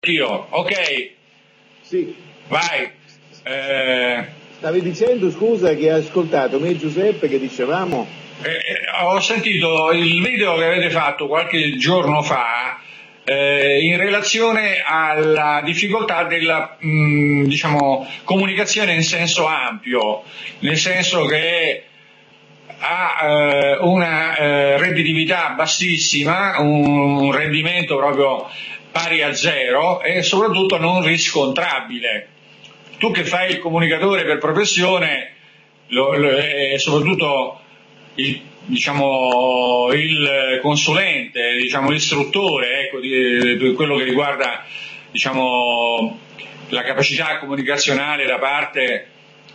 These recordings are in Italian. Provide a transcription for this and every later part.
Io, ok, Sì. vai. Stavi dicendo, scusa, che hai ascoltato me e Giuseppe che dicevamo? Ho sentito il video che avete fatto qualche giorno fa in relazione alla difficoltà della diciamo, comunicazione in senso ampio, nel senso che ha una redditività bassissima, un rendimento proprio pari a zero e soprattutto non riscontrabile. Tu che fai il comunicatore per professione e soprattutto il consulente, l'istruttore, ecco, di quello che riguarda la capacità comunicazionale da parte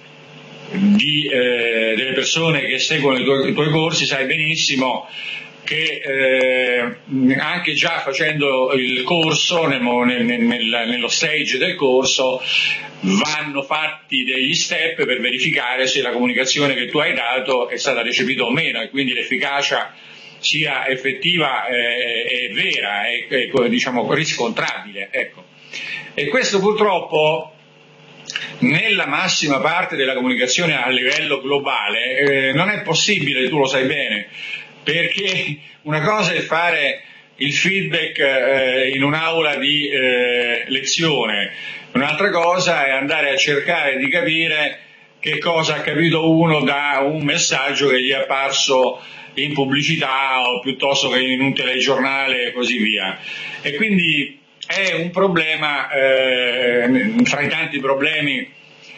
delle persone che seguono i tuoi corsi, sai benissimo che anche già facendo il corso, nello stage del corso, vanno fatti degli step per verificare se la comunicazione che tu hai dato è stata recepita o meno e quindi l'efficacia sia effettiva e vera e riscontrabile. Ecco. E questo purtroppo nella massima parte della comunicazione a livello globale non è possibile, tu lo sai bene, perché una cosa è fare il feedback in un'aula di lezione, un'altra cosa è andare a cercare di capire che cosa ha capito uno da un messaggio che gli è apparso in pubblicità o piuttosto che in un telegiornale e così via. E quindi è un problema fra i tanti problemi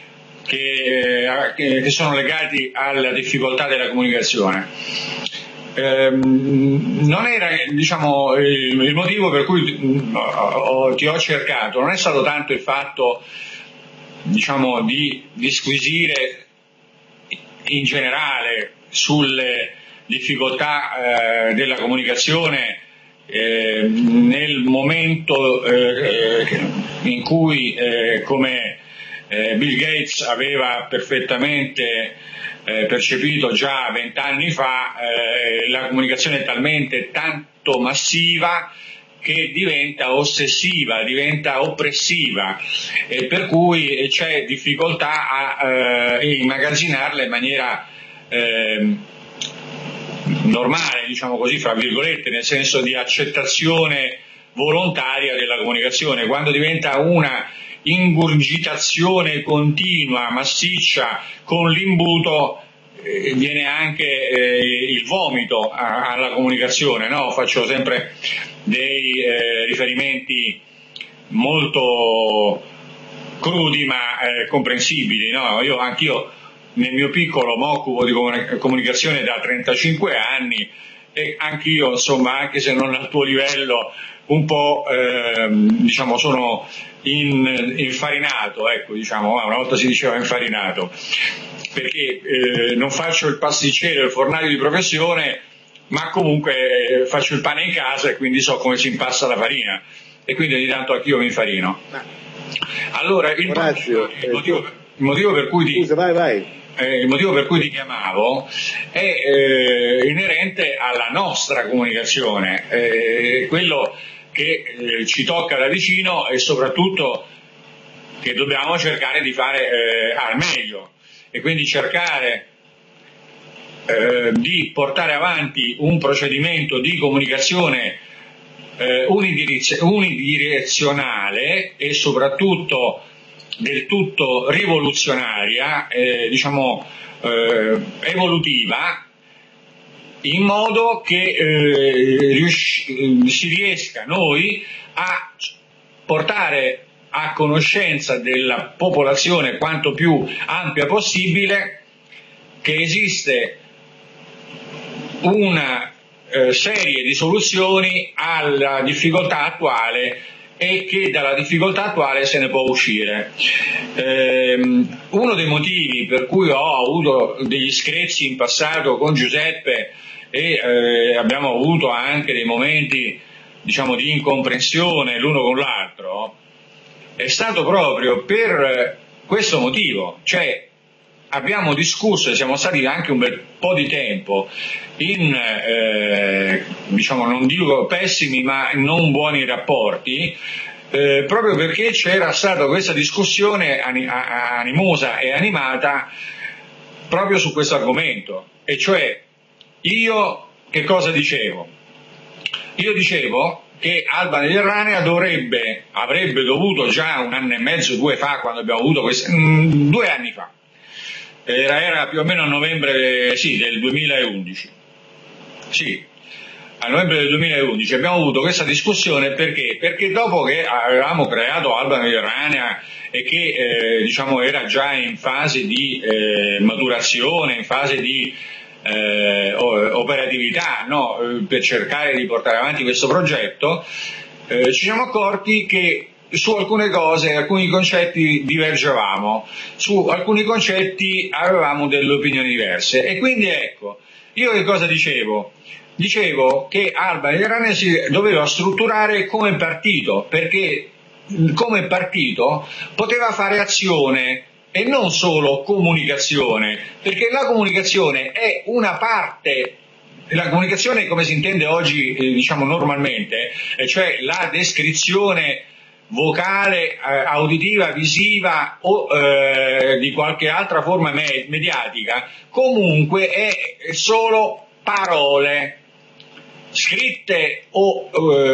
che sono legati alla difficoltà della comunicazione. Non era il motivo per cui ti ho cercato, non è stato tanto il fatto di disquisire in generale sulle difficoltà della comunicazione nel momento in cui come Bill Gates aveva perfettamente percepito già 20 anni fa, la comunicazione è talmente tanto massiva che diventa ossessiva, diventa oppressiva, e per cui c'è difficoltà a immagazzinarla in maniera normale, diciamo così, fra virgolette, nel senso di accettazione volontaria della comunicazione. Quando diventa una ingurgitazione continua, massiccia, con l'imbuto, viene anche il vomito alla comunicazione, no? Faccio sempre dei riferimenti molto crudi ma comprensibili, no? Anch'io nel mio piccolo mi occupo di comunicazione da 35 anni e anch'io, insomma, anche se non al tuo livello, un po' sono infarinato, ecco, una volta si diceva infarinato, perché non faccio il pasticcere o il fornaio di professione, ma comunque faccio il pane in casa e quindi so come si impasta la farina e quindi ogni tanto anch'io mi infarino. Allora il motivo per cui Scusa, vai. Il motivo per cui ti chiamavo è inerente alla nostra comunicazione, quello che ci tocca da vicino e soprattutto che dobbiamo cercare di fare al meglio, e quindi cercare di portare avanti un procedimento di comunicazione unidirezionale e soprattutto del tutto rivoluzionaria, evolutiva, in modo che si riesca noi a portare a conoscenza della popolazione quanto più ampia possibile che esiste una serie di soluzioni alla difficoltà attuale e che dalla difficoltà attuale se ne può uscire. Uno dei motivi per cui ho avuto degli screzi in passato con Giuseppe e abbiamo avuto anche dei momenti di incomprensione l'uno con l'altro è stato proprio per questo motivo, cioè abbiamo discusso e siamo stati anche un bel po' di tempo in non dico pessimi ma non buoni rapporti, proprio perché c'era stata questa discussione animosa e animata proprio su questo argomento, e cioè io che cosa dicevo? Io dicevo che Alba Mediterranea avrebbe dovuto già 1 anno e mezzo, 2 fa, quando abbiamo avuto 2 anni fa, era più o meno a novembre, sì, del 2011, sì, a novembre del 2011 abbiamo avuto questa discussione perché dopo che avevamo creato Alba Mediterranea e che diciamo era già in fase di maturazione, in fase di operatività, no? Per cercare di portare avanti questo progetto, ci siamo accorti che su alcune cose, alcuni concetti divergevamo, su alcuni concetti avevamo delle opinioni diverse, e quindi ecco, io che cosa dicevo? Dicevo che Alba Mediterranea si doveva strutturare come partito, perché come partito poteva fare azione e non solo comunicazione, perché la comunicazione è una parte. La comunicazione, come si intende oggi, diciamo normalmente, cioè la descrizione vocale, auditiva, visiva o di qualche altra forma mediatica, comunque è solo parole scritte o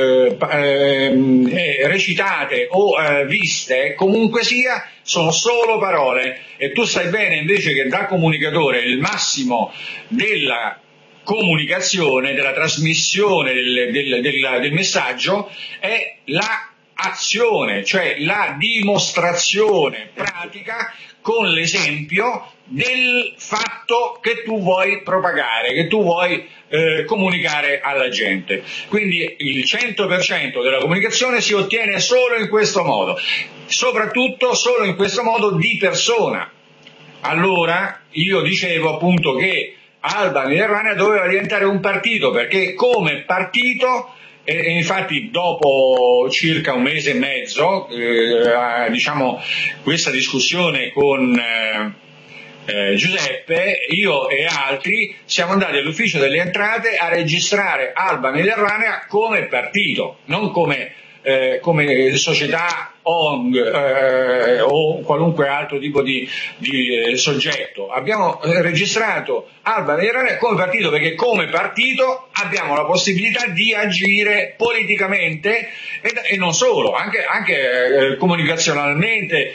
recitate o viste, comunque sia, sono solo parole, e tu sai bene invece che da comunicatore il massimo della comunicazione, della trasmissione del messaggio è la azione, cioè la dimostrazione pratica con l'esempio del fatto che tu vuoi propagare, che tu vuoi comunicare alla gente. Quindi il 100% della comunicazione si ottiene solo in questo modo, soprattutto solo in questo modo di persona. Allora io dicevo appunto che Alba Mediterranea doveva diventare un partito, perché come partito, e infatti dopo circa 1 mese e mezzo, diciamo, questa discussione con Giuseppe, io e altri siamo andati all'ufficio delle entrate a registrare Alba Mediterranea come partito, non come società ONG o qualunque altro tipo di soggetto. Abbiamo registrato Alba Mediterranea come partito perché come partito abbiamo la possibilità di agire politicamente e non solo, anche comunicazionalmente,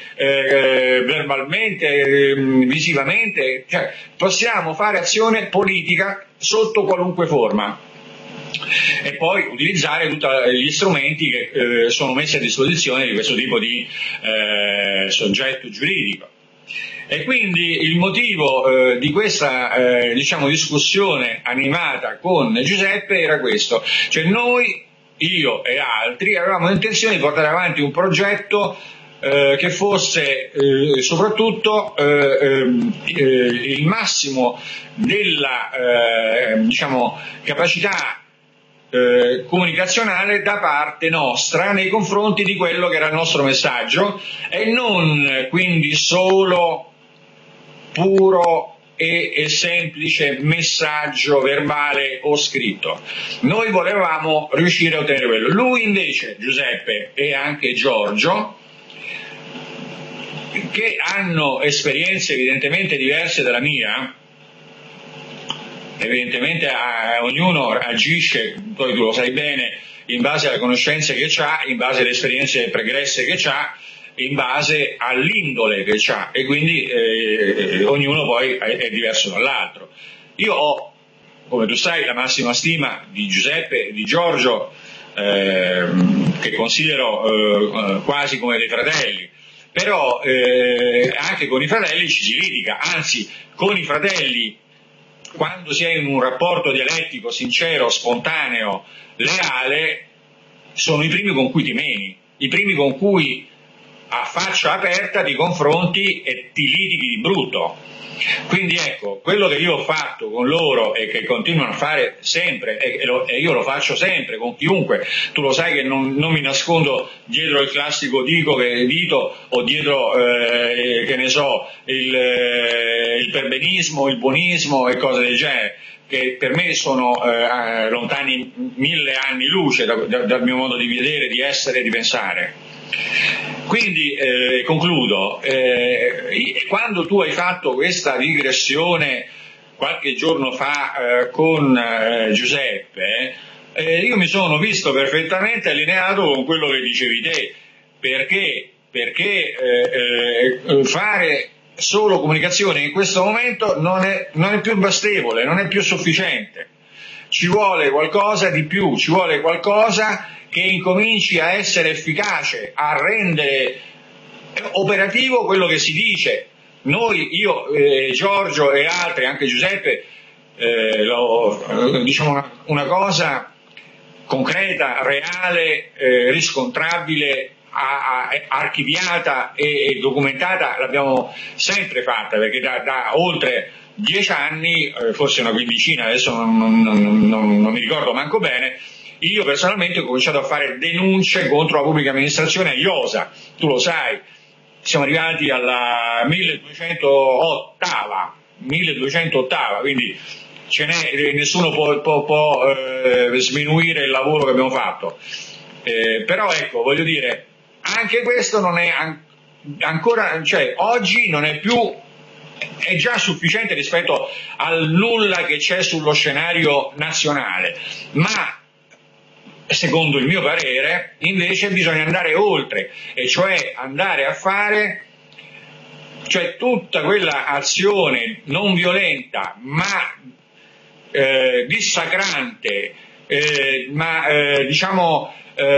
verbalmente, visivamente, cioè possiamo fare azione politica sotto qualunque forma. E poi utilizzare tutti gli strumenti che sono messi a disposizione di questo tipo di soggetto giuridico. E quindi il motivo di questa diciamo discussione animata con Giuseppe era questo, cioè noi, io e altri, avevamo l'intenzione di portare avanti un progetto che fosse soprattutto il massimo della diciamo capacità comunicazionale da parte nostra nei confronti di quello che era il nostro messaggio, e non quindi solo puro e semplice messaggio verbale o scritto. Noi volevamo riuscire a ottenere quello. Lui invece, Giuseppe e anche Giorgio, che hanno esperienze evidentemente diverse dalla mia, evidentemente ognuno agisce, poi tu lo sai bene, in base alle conoscenze che ha, in base alle esperienze pregresse che ha, in base all'indole che ha, e quindi ognuno poi è diverso dall'altro. Io ho, come tu sai, la massima stima di Giuseppe e di Giorgio, che considero quasi come dei fratelli, però anche con i fratelli ci si litiga, anzi con i fratelli, quando si è in un rapporto dialettico, sincero, spontaneo, leale, sono i primi con cui ti meni, i primi con cui a faccia aperta ti confronti e ti litighi di brutto. Quindi ecco, quello che io ho fatto con loro e che continuano a fare sempre, e io lo faccio sempre con chiunque, tu lo sai che non mi nascondo dietro il classico dito o dietro che ne so il perbenismo, il buonismo e cose del genere, che per me sono lontani 1000 anni luce dal mio modo di vedere, di essere e di pensare. Quindi concludo, quando tu hai fatto questa digressione qualche giorno fa con Giuseppe, io mi sono visto perfettamente allineato con quello che dicevi te, perché fare solo comunicazione in questo momento non è più bastevole, non è più sufficiente. Ci vuole qualcosa di più, ci vuole qualcosa che incominci a essere efficace, a rendere operativo quello che si dice. Noi, io, Giorgio e altri, anche Giuseppe, diciamo una cosa concreta, reale, riscontrabile, archiviata e documentata l'abbiamo sempre fatta, perché da oltre 10 anni, forse una quindicina, adesso non mi ricordo manco bene, io personalmente ho cominciato a fare denunce contro la pubblica amministrazione a IOSA, tu lo sai, siamo arrivati alla 1208ª, quindi nessuno può sminuire il lavoro che abbiamo fatto. Però ecco, voglio dire, anche questo non è ancora, cioè oggi non è più, è già sufficiente rispetto al nulla che c'è sullo scenario nazionale, ma secondo il mio parere invece bisogna andare oltre, e cioè andare a fare, cioè tutta quella azione non violenta ma dissacrante, diciamo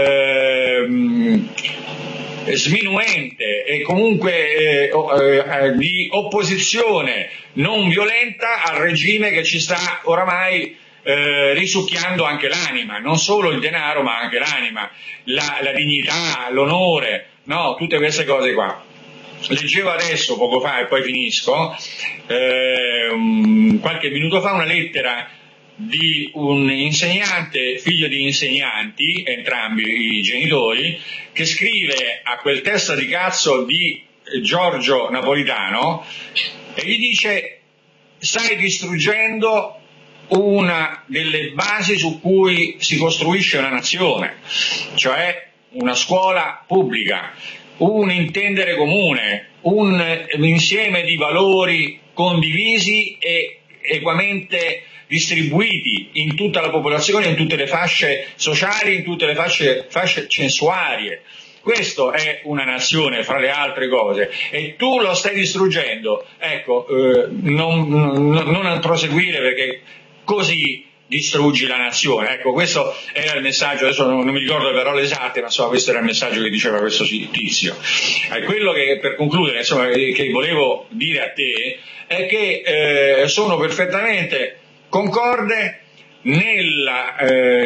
sminuente e comunque di opposizione non violenta al regime che ci sta oramai risucchiando anche l'anima, non solo il denaro ma anche l'anima, la dignità, l'onore, no? Tutte queste cose qua. Leggevo adesso, poco fa, e poi finisco, qualche minuto fa, una lettera di un insegnante, figlio di insegnanti, entrambi i genitori, che scrive a quel testa di cazzo di Giorgio Napolitano e gli dice: stai distruggendo una delle basi su cui si costruisce una nazione, cioè una scuola pubblica, un intendere comune, un insieme di valori condivisi e equamente distribuiti in tutta la popolazione, in tutte le fasce sociali, in tutte le fasce censuarie. Questo è una nazione, fra le altre cose, e tu lo stai distruggendo. Ecco, non proseguire, perché così distruggi la nazione. Ecco, questo era il messaggio, adesso non mi ricordo le parole esatte, ma insomma questo era il messaggio che diceva questo tizio. Quello che, per concludere, insomma, che volevo dire a te è che sono perfettamente concorde nella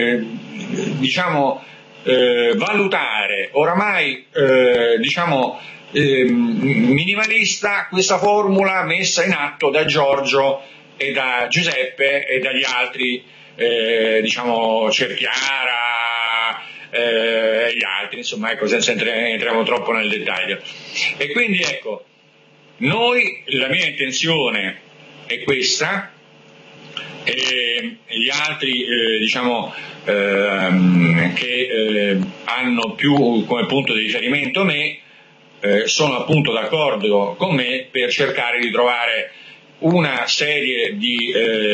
valutare oramai minimalista questa formula messa in atto da Giorgio e da Giuseppe e dagli altri, Cerchiara e gli altri, insomma, ecco, senza entriamo troppo nel dettaglio. E quindi ecco, la mia intenzione è questa, e gli altri che hanno più come punto di riferimento me sono appunto d'accordo con me per cercare di trovare una serie di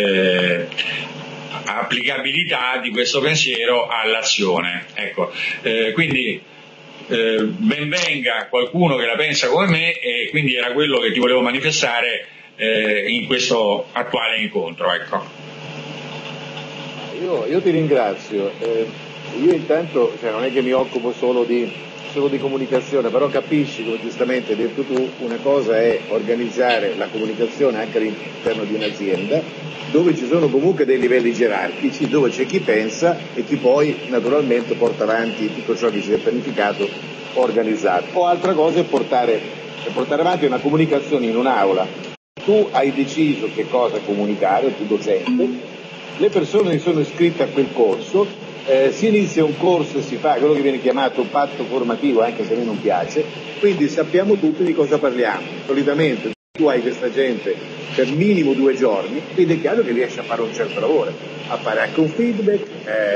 applicabilità di questo pensiero all'azione. Ecco, quindi ben venga qualcuno che la pensa come me, e quindi era quello che ti volevo manifestare in questo attuale incontro. Ecco. Io ti ringrazio. Io intanto non è che mi occupo solo di comunicazione, però capisci, come giustamente hai detto tu, una cosa è organizzare la comunicazione anche all'interno di un'azienda, dove ci sono comunque dei livelli gerarchici, dove c'è chi pensa e chi poi naturalmente porta avanti tutto ciò che si è pianificato, organizzato. O altra cosa è portare avanti una comunicazione in un'aula. Tu hai deciso che cosa comunicare, tu docente, le persone sono iscritte a quel corso, si inizia un corso e si fa quello che viene chiamato un patto formativo, anche se a me non piace, quindi sappiamo tutti di cosa parliamo. Solitamente tu hai questa gente per minimo 2 giorni, quindi è chiaro che riesci a fare un certo lavoro, a fare anche un feedback,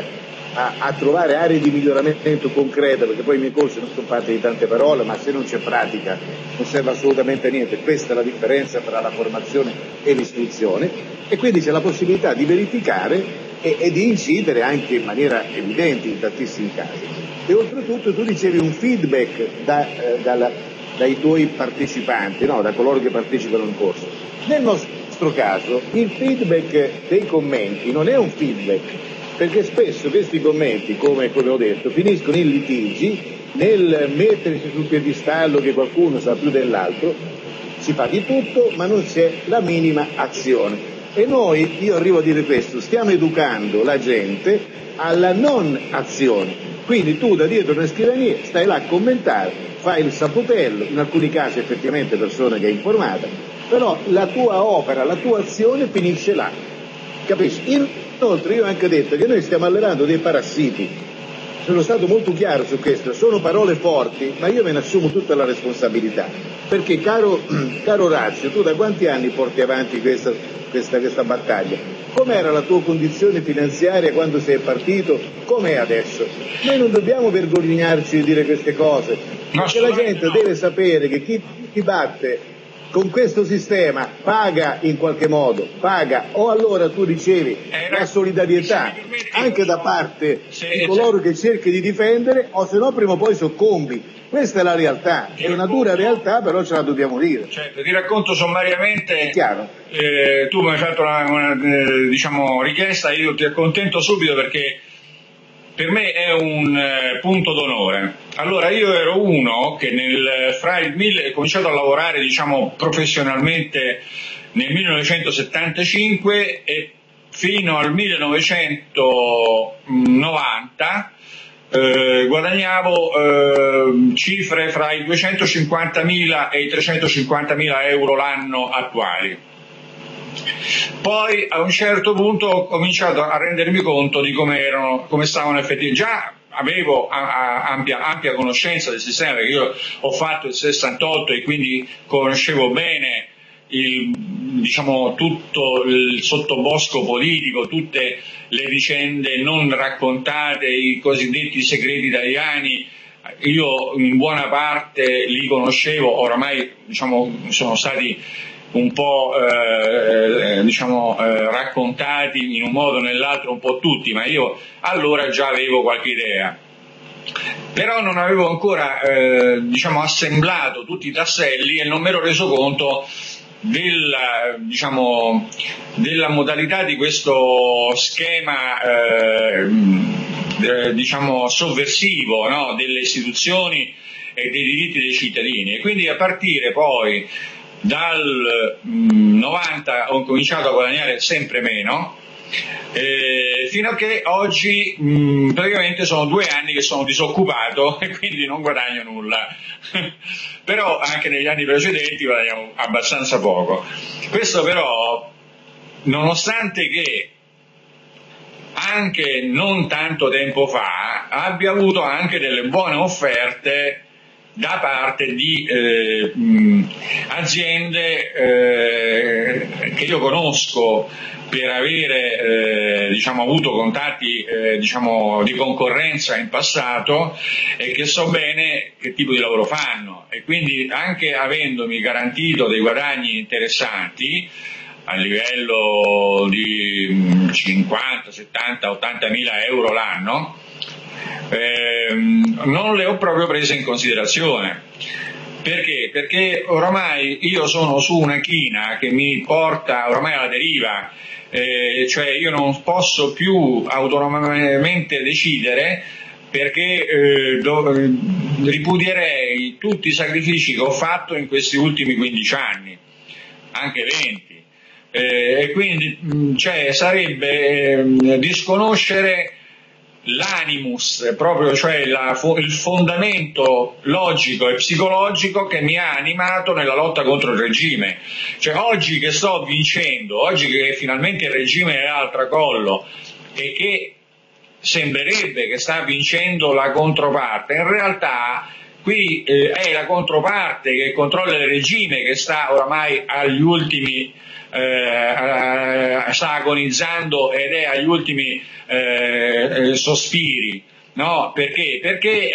a trovare aree di miglioramento concrete, perché poi i miei corsi non sono fatti di tante parole, ma se non c'è pratica non serve assolutamente a niente. Questa è la differenza tra la formazione e l'istruzione, e quindi c'è la possibilità di verificare e di incidere anche in maniera evidente in tantissimi casi. E oltretutto tu ricevi un feedback dai tuoi partecipanti, no? Da coloro che partecipano al corso. Nel nostro caso il feedback dei commenti non è un feedback, perché spesso questi commenti, come ho detto, finiscono in litigi, nel mettersi sul piedistallo che qualcuno sa più dell'altro, si fa di tutto ma non c'è la minima azione. E noi, io arrivo a dire questo, stiamo educando la gente alla non azione. Quindi tu da dietro una scrivania stai là a commentare, fai il sapotello, in alcuni casi effettivamente persona che è informata, però la tua opera, la tua azione finisce là. Capisci? Inoltre io ho anche detto che noi stiamo allevando dei parassiti. Sono stato molto chiaro su questo, sono parole forti, ma io me ne assumo tutta la responsabilità. Perché caro Orazio, tu da quanti anni porti avanti questa battaglia? Com'era la tua condizione finanziaria quando sei partito? Com'è adesso? Noi non dobbiamo vergognarci di dire queste cose, perché la gente deve sapere che chi ti batte con questo sistema paga in qualche modo, paga, o allora tu ricevi la solidarietà anche da parte di coloro che cerchi di difendere, o se no prima o poi soccombi. Questa è la realtà, è una dura realtà, però ce la dobbiamo dire. Certo, ti racconto sommariamente. È chiaro. Tu mi hai fatto una richiesta, io ti accontento subito perché per me è un punto d'onore. Allora, io ero uno che fra il 1000 ho cominciato a lavorare, professionalmente nel 1975 e fino al 1990 guadagnavo cifre fra i 250.000 e i 350.000 euro l'anno attuali. Poi a un certo punto ho cominciato a rendermi conto di come stavano effettivamente. Già avevo ampia conoscenza del sistema, perché io ho fatto il 68 e quindi conoscevo bene tutto il sottobosco politico, tutte le vicende non raccontate, i cosiddetti segreti italiani. Io in buona parte li conoscevo, oramai sono stati un po' raccontati in un modo o nell'altro un po' tutti, ma io allora già avevo qualche idea. Però non avevo ancora assemblato tutti i tasselli e non mi ero reso conto della modalità di questo schema sovversivo, no? Delle istituzioni e dei diritti dei cittadini. E quindi a partire poi dal 90 ho cominciato a guadagnare sempre meno, fino a che oggi praticamente sono 2 anni che sono disoccupato e quindi non guadagno nulla. Però anche negli anni precedenti guadagnavo abbastanza poco. Questo però, nonostante che anche non tanto tempo fa abbia avuto anche delle buone offerte da parte di aziende che io conosco per avere avuto contatti di concorrenza in passato, e che so bene che tipo di lavoro fanno, e quindi anche avendomi garantito dei guadagni interessanti a livello di 50, 70, 80 mila euro l'anno, non le ho proprio prese in considerazione. Perché? Perché oramai io sono su una china che mi porta oramai alla deriva, cioè io non posso più autonomamente decidere, perché ripudierei tutti i sacrifici che ho fatto in questi ultimi 15 anni, anche 20. E quindi sarebbe disconoscere l'animus, proprio, cioè il fondamento logico e psicologico che mi ha animato nella lotta contro il regime. Cioè oggi che sto vincendo, oggi che finalmente il regime è al tracollo e che sembrerebbe che sta vincendo la controparte, in realtà qui è la controparte che controlla il regime, che sta oramai agli ultimi, sta agonizzando ed è agli ultimi sospiri, no? Perché? Perché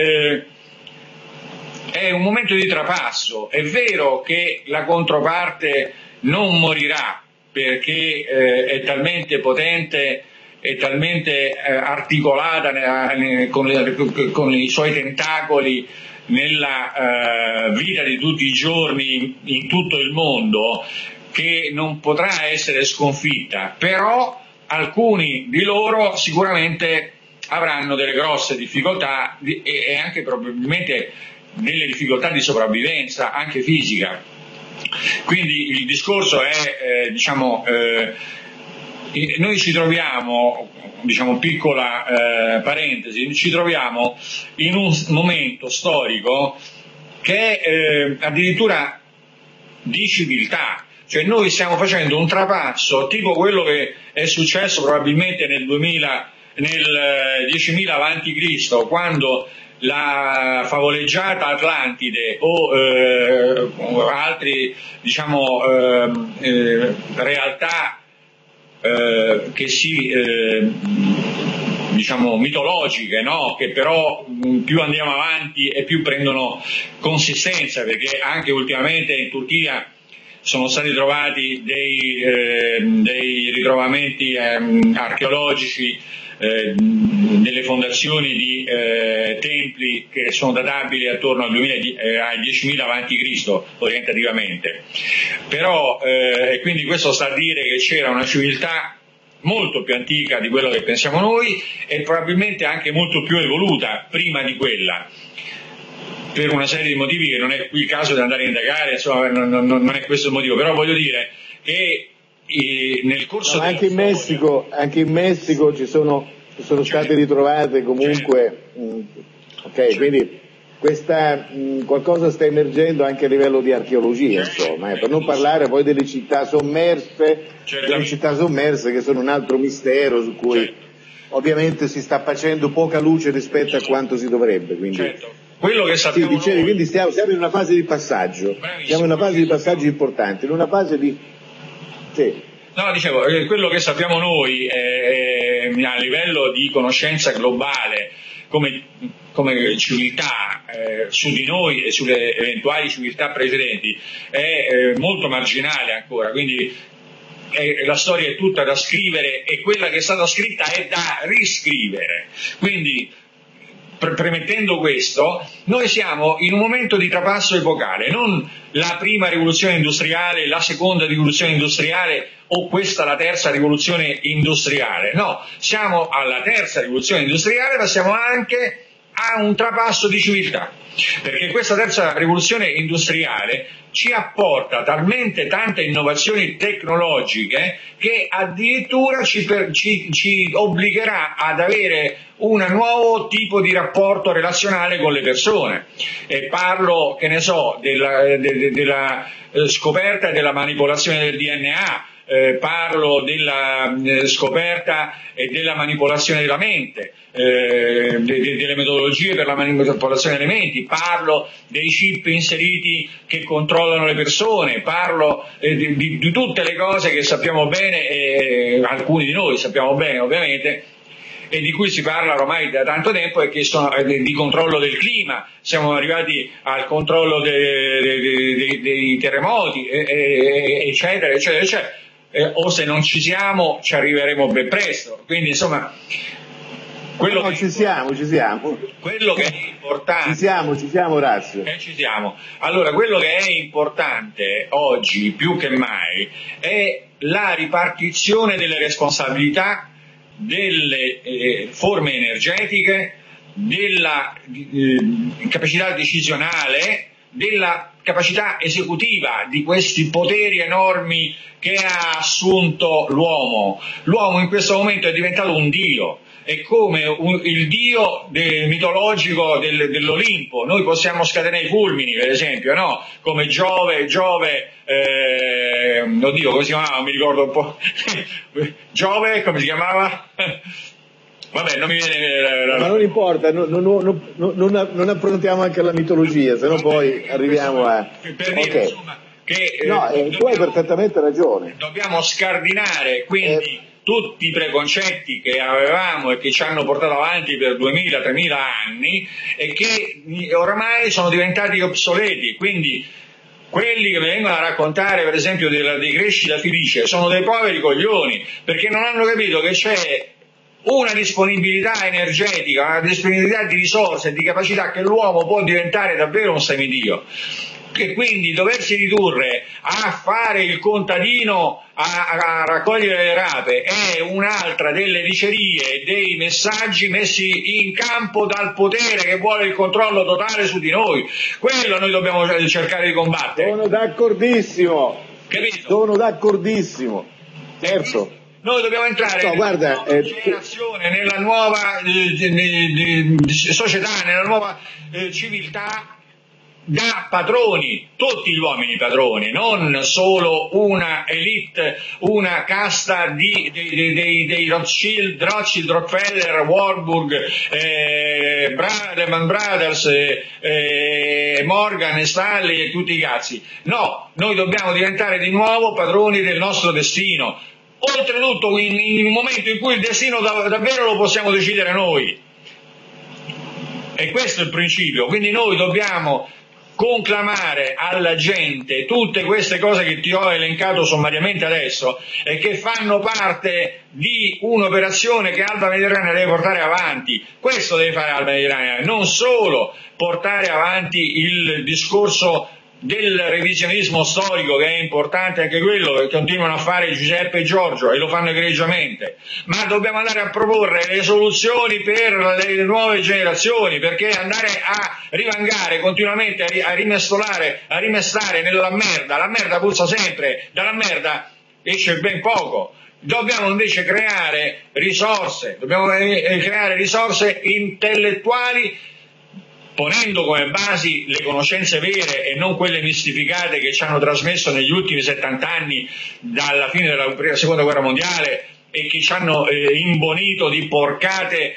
è un momento di trapasso. È vero che la controparte non morirà, perché è talmente potente, è talmente articolata con i suoi tentacoli nella vita di tutti i giorni in tutto il mondo, che non potrà essere sconfitta, però alcuni di loro sicuramente avranno delle grosse difficoltà e anche probabilmente delle difficoltà di sopravvivenza anche fisica. Quindi il discorso è, noi ci troviamo, piccola parentesi, ci troviamo in un momento storico che è addirittura di civiltà, cioè noi stiamo facendo un trapasso tipo quello che è successo probabilmente nel 10.000 avanti Cristo, quando la favoleggiata Atlantide o altri realtà che mitologiche, no? Che però più andiamo avanti e più prendono consistenza, perché anche ultimamente in Turchia sono stati trovati dei ritrovamenti archeologici delle fondazioni di templi che sono databili attorno al 10.000 avanti Cristo orientativamente. Però quindi questo sta a dire che c'era una civiltà molto più antica di quello che pensiamo noi e probabilmente anche molto più evoluta prima di quella, per una serie di motivi che non è qui il caso di andare a indagare, insomma non è questo il motivo, però voglio dire che nel corso anche in Messico ci sono state ritrovate comunque, quindi qualcosa sta emergendo anche a livello di archeologia, insomma, per non parlare poi delle città sommerse, che sono un altro mistero su cui ovviamente si sta facendo poca luce rispetto a quanto si dovrebbe. Quindi. Quello che sappiamo noi... quindi siamo in una fase di passaggio, siamo in una fase di passaggio importante, in una fase di... Sì. No, dicevo, quello che sappiamo noi a livello di conoscenza globale come civiltà su di noi e sulle eventuali civiltà precedenti è molto marginale ancora, quindi la storia è tutta da scrivere e quella che è stata scritta è da riscrivere. Quindi, premettendo questo, noi siamo in un momento di trapasso epocale, non la prima rivoluzione industriale, la seconda rivoluzione industriale o questa la terza rivoluzione industriale, no, siamo alla terza rivoluzione industriale, ma siamo anche a un trapasso di civiltà, perché questa terza rivoluzione industriale ci apporta talmente tante innovazioni tecnologiche che addirittura ci obbligherà ad avere un nuovo tipo di rapporto relazionale con le persone. E parlo, della scoperta e della manipolazione del DNA, parlo della scoperta e della manipolazione della mente, delle metodologie per la manipolazione delle menti, parlo dei chip inseriti che controllano le persone, parlo di tutte le cose che sappiamo bene, e alcuni di noi sappiamo bene ovviamente, e di cui si parla ormai da tanto tempo, e che sono di controllo del clima. Siamo arrivati al controllo dei terremoti, eccetera, eccetera, eccetera. O se non ci siamo ci arriveremo ben presto, quindi insomma ci siamo. Quello che è importante, ci siamo Orazio. Ci siamo. Allora, quello che è importante oggi più che mai è la ripartizione delle responsabilità, delle forme energetiche, della capacità decisionale, della capacità esecutiva di questi poteri enormi che ha assunto l'uomo. L'uomo in questo momento è diventato un dio, è come il dio mitologico dell'Olimpo. Noi possiamo scatenare i fulmini, per esempio, no? Come Giove, oddio, come si chiamava? Non mi ricordo un po'. Giove, come si chiamava? Vabbè, non mi viene Ma non importa, non affrontiamo anche la mitologia, sennò poi arriviamo a... Per dire, insomma, che no, tu hai perfettamente ragione. Dobbiamo scardinare quindi tutti i preconcetti che avevamo e che ci hanno portato avanti per 2000-3000 anni e che ormai sono diventati obsoleti. Quindi quelli che vengono a raccontare, per esempio, di crescita felice sono dei poveri coglioni, perché non hanno capito che c'è una disponibilità energetica, una disponibilità di risorse e di capacità che l'uomo può diventare davvero un semidio. Che quindi doversi ridurre a fare il contadino a raccogliere le rape è un'altra delle dicerie e dei messaggi messi in campo dal potere che vuole il controllo totale su di noi. Quello noi dobbiamo cercare di combattere. Sono d'accordissimo. Capito? Sono d'accordissimo. Certo. Noi dobbiamo entrare nella nuova generazione, nella nuova società, nella nuova civiltà da padroni, tutti gli uomini padroni, non solo una elite, una casta dei Rothschild, Rockefeller, Warburg, Lehman Brothers, Morgan e Stanley e tutti i cazzi. No, noi dobbiamo diventare di nuovo padroni del nostro destino. Oltretutto in un momento in cui il destino davvero lo possiamo decidere noi. E questo è il principio. Quindi noi dobbiamo conclamare alla gente tutte queste cose che ti ho elencato sommariamente adesso e che fanno parte di un'operazione che Alba Mediterranea deve portare avanti. Questo deve fare Alba Mediterranea, non solo portare avanti il discorso del revisionismo storico, che è importante anche quello, che continuano a fare Giuseppe e Giorgio e lo fanno egregiamente, ma dobbiamo andare a proporre le soluzioni per le nuove generazioni, perché andare a rivangare continuamente, a rimestare nella merda, la merda puzza sempre, dalla merda esce ben poco. Dobbiamo invece creare risorse, intellettuali, ponendo come basi le conoscenze vere e non quelle mistificate che ci hanno trasmesso negli ultimi 70 anni dalla fine della seconda guerra mondiale e che ci hanno imbonito di porcate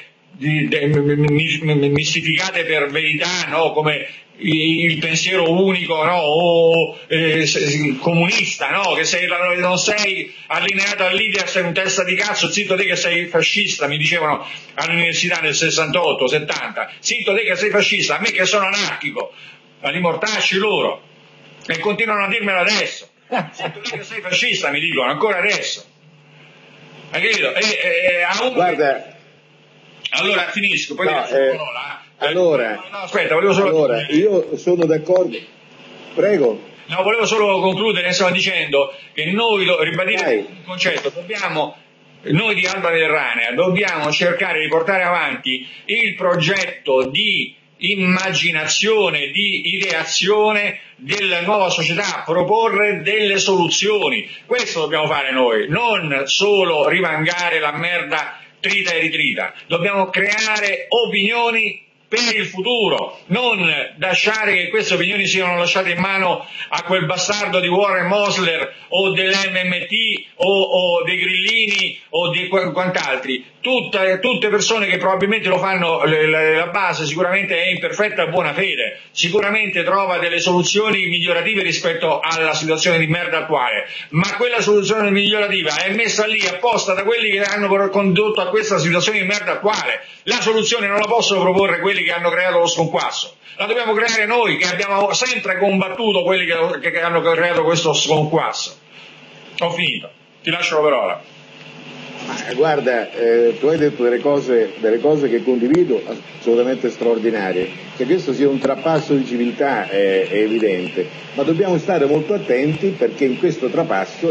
mistificate per verità, no? Come il pensiero unico, no? O comunista, no? Che non sei allineato all'idea, sei un testa di cazzo, zitto te che sei fascista, mi dicevano all'università nel 68-70, zitto te che sei fascista, a me che sono anarchico, a li mortacci loro, e continuano a dirmelo adesso, zitto te che sei fascista, mi dicono ancora adesso, hai capito? Guarda, allora finisco, poi no, parola. Allora, no, aspetta, volevo solo io sono d'accordo. Prego. No, volevo solo concludere, stavo dicendo che noi, ribadire il concetto, noi di Alba Mediterranea dobbiamo cercare di portare avanti il progetto di immaginazione, di ideazione della nuova società, proporre delle soluzioni. Questo dobbiamo fare noi, non solo rivangare la merda trita e ritrita, dobbiamo creare opinioni per il futuro, non lasciare che queste opinioni siano lasciate in mano a quel bastardo di Warren Mosler o dell'MMT o dei grillini o di quant'altri, tutte persone che probabilmente lo fanno, la base sicuramente è in perfetta buona fede, sicuramente trova delle soluzioni migliorative rispetto alla situazione di merda attuale, ma quella soluzione migliorativa è messa lì apposta da quelli che hanno condotto a questa situazione di merda attuale. La soluzione non la possono proporre quelli che hanno creato lo sconquasso, la dobbiamo creare noi che abbiamo sempre combattuto quelli che hanno creato questo sconquasso. Ho finito, ti lascio la parola. Guarda, tu hai detto delle cose che condivido, assolutamente straordinarie. Che questo sia un trapasso di civiltà è evidente, ma dobbiamo stare molto attenti perché in questo trapasso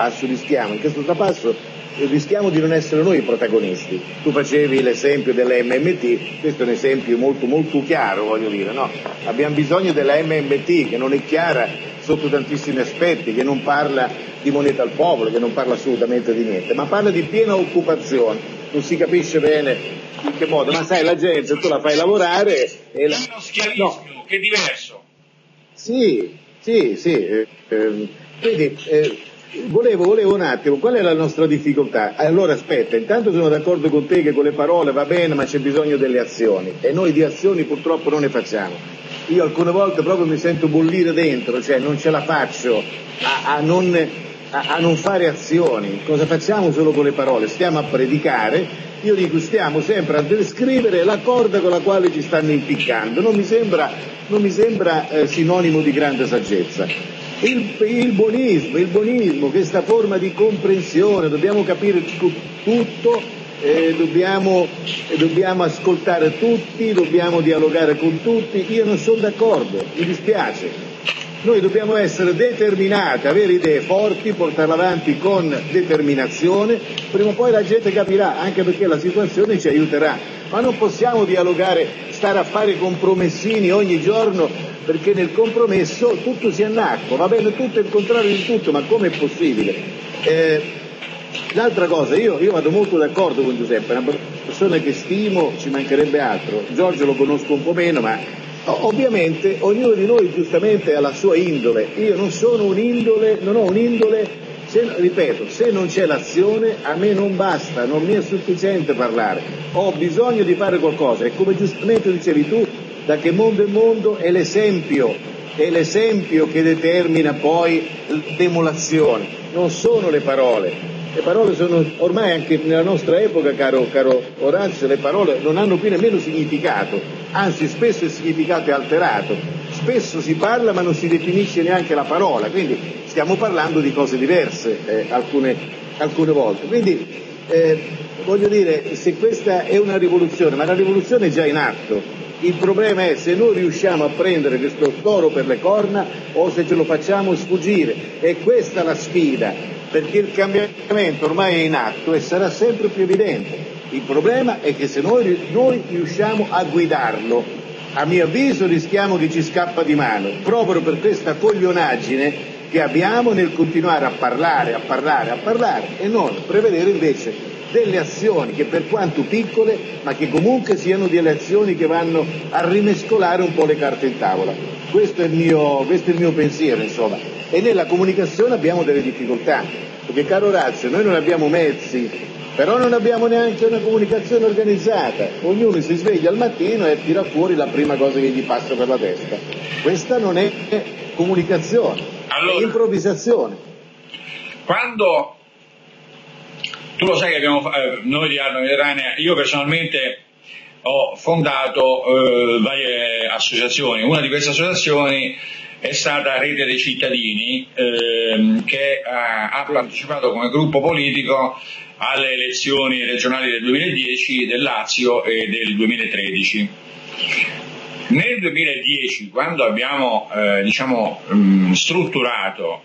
rischiamo di non essere noi i protagonisti. Tu facevi l'esempio dell'MMT, questo è un esempio molto molto chiaro, voglio dire, no? Abbiamo bisogno della MMT che non è chiara sotto tantissimi aspetti, che non parla di moneta al popolo, che non parla assolutamente di niente, ma parla di piena occupazione, non si capisce bene in che modo, ma sai, la gente tu la fai lavorare e È uno schiavismo, no, che è diverso. Sì, quindi Volevo un attimo, qual è la nostra difficoltà? Allora aspetta, intanto sono d'accordo con te che con le parole va bene, ma c'è bisogno delle azioni, e noi di azioni purtroppo non ne facciamo. Io alcune volte proprio mi sento bollire dentro, cioè non ce la faccio a non fare azioni. Cosa facciamo solo con le parole? Stiamo a predicare, io dico stiamo sempre a descrivere la corda con la quale ci stanno impiccando, non mi sembra sinonimo di grande saggezza. Il buonismo, questa forma di comprensione, dobbiamo capire tutto, dobbiamo ascoltare tutti, dobbiamo dialogare con tutti. Io non sono d'accordo, mi dispiace. Noi dobbiamo essere determinati, avere idee forti, portarle avanti con determinazione, prima o poi la gente capirà, anche perché la situazione ci aiuterà, ma non possiamo dialogare, stare a fare compromessini ogni giorno, perché nel compromesso tutto si annacqua, va bene tutto è il contrario di tutto, ma com'è possibile? L'altra cosa, io vado molto d'accordo con Giuseppe, è una persona che stimo, ci mancherebbe altro, Giorgio lo conosco un po' meno, ma ovviamente ognuno di noi giustamente ha la sua indole, io non ho un'indole, ripeto, se non c'è l'azione a me non basta, non mi è sufficiente parlare, ho bisogno di fare qualcosa e come giustamente dicevi tu, da che mondo è mondo è l'esempio che determina poi l'emulazione, non sono le parole. Le parole sono, ormai anche nella nostra epoca, caro Orazio, le parole non hanno più nemmeno significato, anzi spesso il significato è alterato, spesso si parla ma non si definisce neanche la parola, quindi stiamo parlando di cose diverse alcune volte. Quindi voglio dire, se questa è una rivoluzione, ma la rivoluzione è già in atto, il problema è se noi riusciamo a prendere questo toro per le corna o se ce lo facciamo sfuggire, e questa è la sfida, perché il cambiamento ormai è in atto e sarà sempre più evidente. Il problema è che se noi riusciamo a guidarlo, a mio avviso rischiamo che ci scappa di mano, proprio per questa coglionaggine che abbiamo nel continuare a parlare e non prevedere invece delle azioni che per quanto piccole, ma che comunque siano delle azioni che vanno a rimescolare un po' le carte in tavola. Questo è il mio pensiero, insomma. E nella comunicazione abbiamo delle difficoltà, perché caro Orazio, noi non abbiamo mezzi, però non abbiamo neanche una comunicazione organizzata. Ognuno si sveglia al mattino e tira fuori la prima cosa che gli passa per la testa. Questa non è comunicazione, è improvvisazione. Quando tu lo sai che noi di Arma Mediterranea, io personalmente ho fondato varie associazioni. Una di queste associazioni è stata Rete dei Cittadini, che ha partecipato come gruppo politico alle elezioni regionali del 2010 del Lazio e del 2013. Nel 2010, quando abbiamo strutturato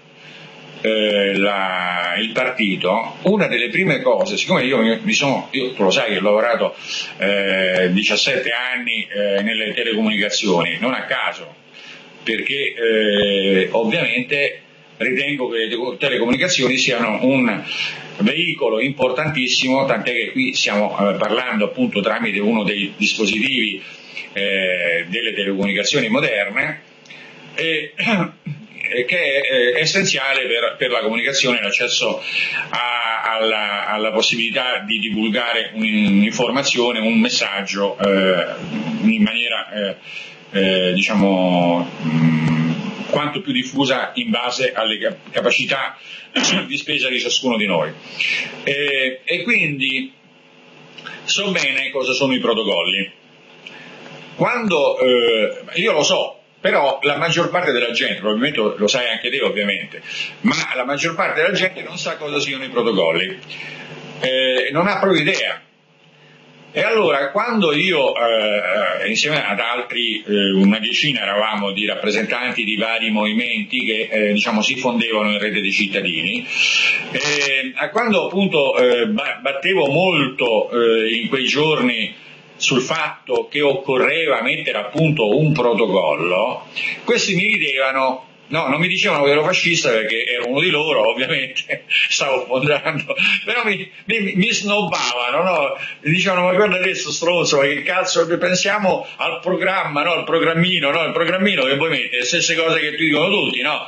il partito, una delle prime cose, siccome io tu lo sai che ho lavorato 17 anni nelle telecomunicazioni, non a caso, perché ovviamente ritengo che le telecomunicazioni siano un veicolo importantissimo, tant'è che qui stiamo parlando appunto tramite uno dei dispositivi delle telecomunicazioni moderne, che è essenziale per la comunicazione e l'accesso alla possibilità di divulgare un'informazione, un messaggio in maniera quanto più diffusa in base alle capacità di spesa di ciascuno di noi. E quindi so bene cosa sono i protocolli. Quando io lo so, però la maggior parte della gente, probabilmente lo sai anche te ovviamente, ma la maggior parte della gente non sa cosa siano i protocolli, non ha proprio idea. E allora quando io insieme ad altri, una decina eravamo di rappresentanti di vari movimenti che si fondevano in Rete dei Cittadini, quando appunto battevo molto in quei giorni sul fatto che occorreva mettere a punto un protocollo, questi mi ridevano. No, non mi dicevano che ero fascista perché ero uno di loro, ovviamente, stavo fondando, però mi snobbavano, no? Mi dicevano, ma guarda adesso stronzo, ma che cazzo, pensiamo al programma, no? Al programmino che vuoi mettere, le stesse cose che ti dicono tutti, no?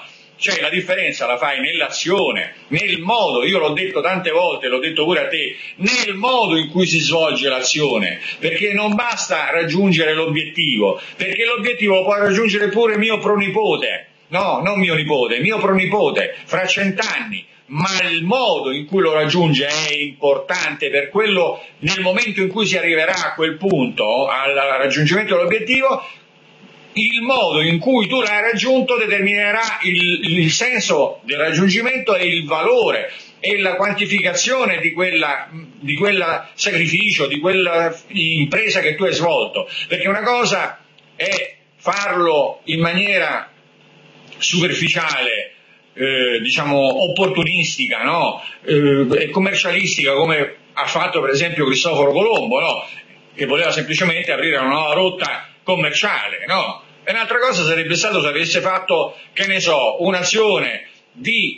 cioè la differenza la fai nell'azione, nel modo, io l'ho detto tante volte, l'ho detto pure a te, nel modo in cui si svolge l'azione, perché non basta raggiungere l'obiettivo, perché l'obiettivo lo può raggiungere pure mio pronipote, no, non mio nipote, mio pronipote, fra 100 anni, ma il modo in cui lo raggiunge è importante, per quello nel momento in cui si arriverà a quel punto, al raggiungimento dell'obiettivo, il modo in cui tu l'hai raggiunto determinerà il senso del raggiungimento e il valore e la quantificazione di quel sacrificio, di quella impresa che tu hai svolto, perché una cosa è farlo in maniera superficiale, diciamo opportunistica, no? E commercialistica, come ha fatto per esempio Cristoforo Colombo, no? Che voleva semplicemente aprire una nuova rotta commerciale, no? E un'altra cosa sarebbe stato se avesse fatto, che ne so, un'azione di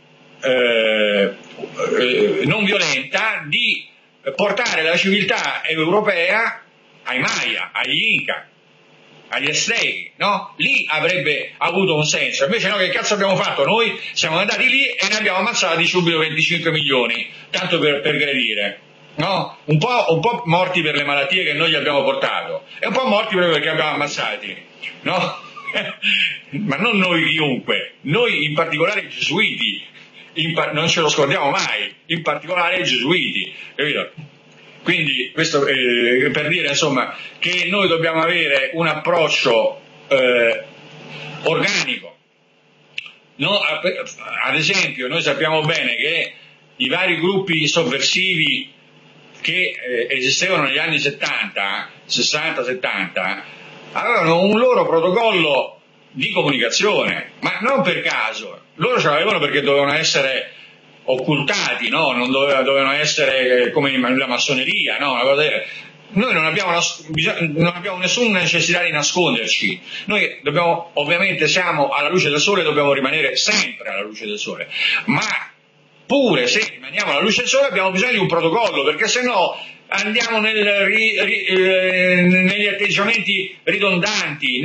non violenta, di portare la civiltà europea ai Maya, agli Inca, agli Aztechi, no? Lì avrebbe avuto un senso. Invece no, che cazzo abbiamo fatto? Noi siamo andati lì e ne abbiamo ammazzati subito 25 milioni, tanto per gradire, no? Un po' morti per le malattie che noi gli abbiamo portato e un po' morti proprio perché abbiamo ammazzati, no? Ma non noi chiunque, noi in particolare i gesuiti, non ce lo scordiamo mai, in particolare i gesuiti, capito? Quindi questo per dire insomma che noi dobbiamo avere un approccio organico. No, ad esempio noi sappiamo bene che i vari gruppi sovversivi che esistevano negli anni 70, 60-70 avevano un loro protocollo di comunicazione, ma non per caso, loro ce l'avevano perché dovevano essere occultati, no? Non dovevano essere come la massoneria, no? Una cosa noi non abbiamo nessuna necessità di nasconderci, noi dobbiamo, ovviamente siamo alla luce del sole e dobbiamo rimanere sempre alla luce del sole, ma pure se rimaniamo alla luce del sole abbiamo bisogno di un protocollo, perché se no andiamo negli atteggiamenti ridondanti,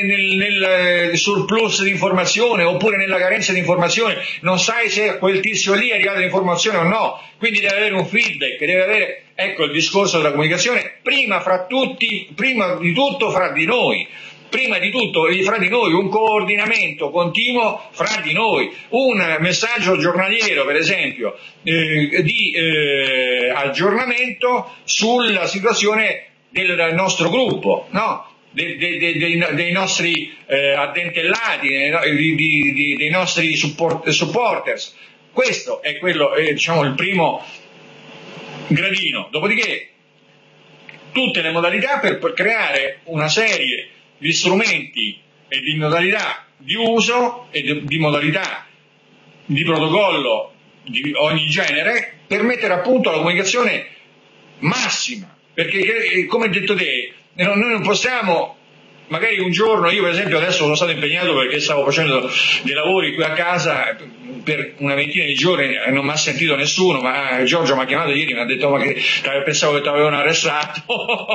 nel surplus di informazione oppure nella carenza di informazione, non sai se a quel tizio lì è arrivata l'informazione o no, quindi deve avere un feedback, deve avere, ecco il discorso della comunicazione, prima di tutto fra di noi. Prima di tutto fra di noi, un coordinamento continuo fra di noi, un messaggio giornaliero per esempio di aggiornamento sulla situazione del nostro gruppo, no? Dei nostri addentellati, dei nostri supporters. Questo è quello, diciamo, il primo gradino. Dopodiché tutte le modalità per creare una serie di strumenti e di modalità di uso e di modalità di protocollo di ogni genere per mettere a punto la comunicazione massima, perché come hai detto te, noi non possiamo, magari un giorno, io per esempio adesso sono stato impegnato perché stavo facendo dei lavori qui a casa per una ventina di giorni, non mi ha sentito nessuno, ma Giorgio mi ha chiamato ieri e mi ha detto ma che pensavo che ti avevano arrestato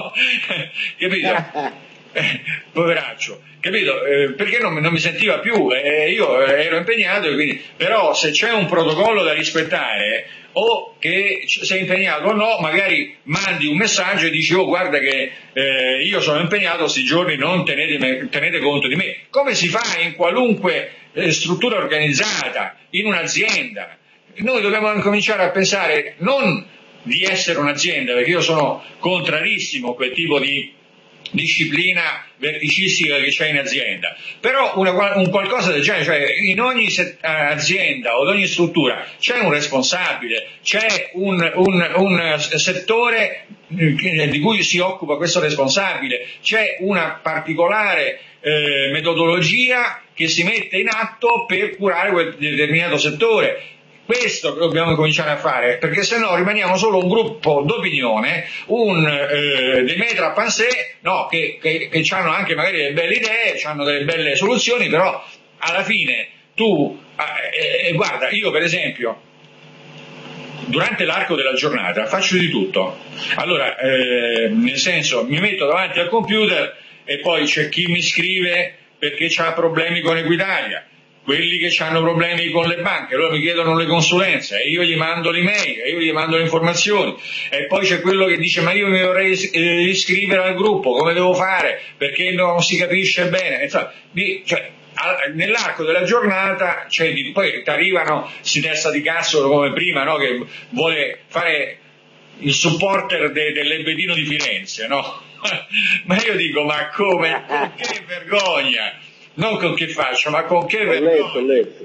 capito? Poveraccio, capito? Perché non mi sentiva più, io ero impegnato, quindi, però se c'è un protocollo da rispettare o che sei impegnato o no, magari mandi un messaggio e dici oh guarda che io sono impegnato questi giorni, non tenete conto di me, come si fa in qualunque struttura organizzata, in un'azienda. Noi dobbiamo cominciare a pensare non di essere un'azienda, perché io sono contrarissimo a quel tipo di disciplina verticistica che c'è in azienda, però un qualcosa del genere, cioè in ogni azienda o ad ogni struttura c'è un responsabile, c'è un settore di cui si occupa questo responsabile, c'è una particolare metodologia che si mette in atto per curare quel determinato settore. Questo dobbiamo cominciare a fare, perché se no rimaniamo solo un gruppo d'opinione, dei maîtres à penser, no, che hanno anche magari delle belle idee, hanno delle belle soluzioni, però alla fine tu, guarda, io per esempio, durante l'arco della giornata faccio di tutto. Allora, nel senso, mi metto davanti al computer e poi c'è chi mi scrive perché ha problemi con Equitalia. quelli che hanno problemi con le banche, loro mi chiedono le consulenze e io gli mando l'email, e io gli mando le informazioni, e poi c'è quello che dice ma io mi vorrei iscrivere al gruppo, come devo fare? Perché non si capisce bene, insomma, nell'arco della giornata poi ti arrivano si testa di cazzo come prima, no? Che vuole fare il supporter dell'Ebedino di Firenze, no? Ma io dico, ma come? Con che vergogna! Non con che faccio, ma con che vergogna! Ho letto.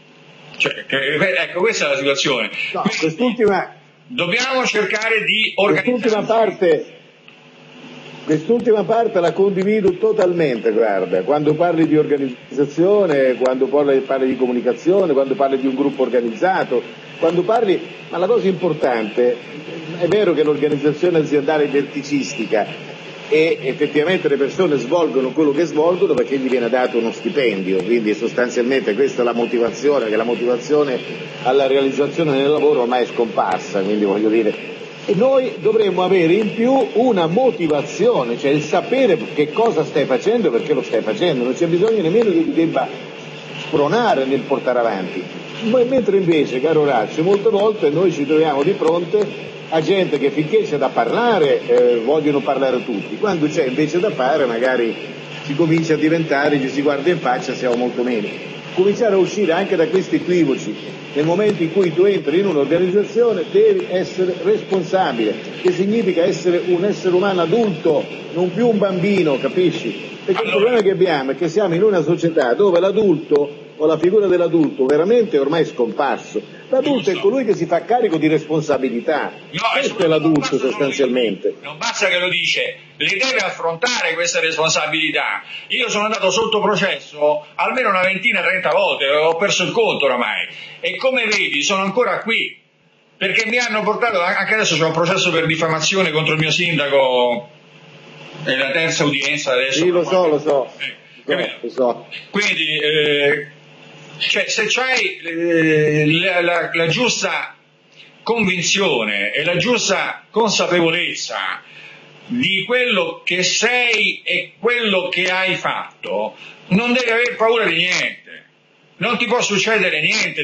Ecco, questa è la situazione. No, quest'ultima, dobbiamo cercare di organizzare. Quest'ultima parte la condivido totalmente, guarda, quando parli di organizzazione, quando parli di comunicazione, quando parli di un gruppo organizzato, ma la cosa importante, è vero che l'organizzazione aziendale è verticistica e effettivamente le persone svolgono quello che svolgono perché gli viene dato uno stipendio, quindi sostanzialmente questa è la motivazione, che la motivazione alla realizzazione del lavoro ormai è scomparsa, quindi voglio dire, e noi dovremmo avere in più una motivazione, cioè il sapere che cosa stai facendo e perché lo stai facendo, non c'è bisogno nemmeno che ti debba spronare nel portare avanti, mentre invece, caro Orazio, molte volte noi ci troviamo di fronte a gente che finché c'è da parlare vogliono parlare tutti, quando c'è invece da fare magari si comincia a diventare, ci si guarda in faccia, siamo molto meno. Cominciare a uscire anche da questi equivoci, nel momento in cui tu entri in un'organizzazione devi essere responsabile, che significa essere un essere umano adulto, non più un bambino, capisci? Perché il problema che abbiamo è che siamo in una società dove l'adulto o la figura dell'adulto veramente è ormai scomparso. L'adulto è colui che si fa carico di responsabilità, questo è l'adulto sostanzialmente. Non basta che lo dice, le deve affrontare queste responsabilità. Io sono andato sotto processo almeno una ventina, 30 volte, ho perso il conto oramai, e come vedi sono ancora qui, perché mi hanno portato, anche adesso c'è un processo per diffamazione contro il mio sindaco, è la terza udienza adesso. Sì, lo so. Lo so. Quindi, se c'hai la giusta convinzione e la giusta consapevolezza di quello che sei e quello che hai fatto, non devi aver paura di niente, non ti può succedere niente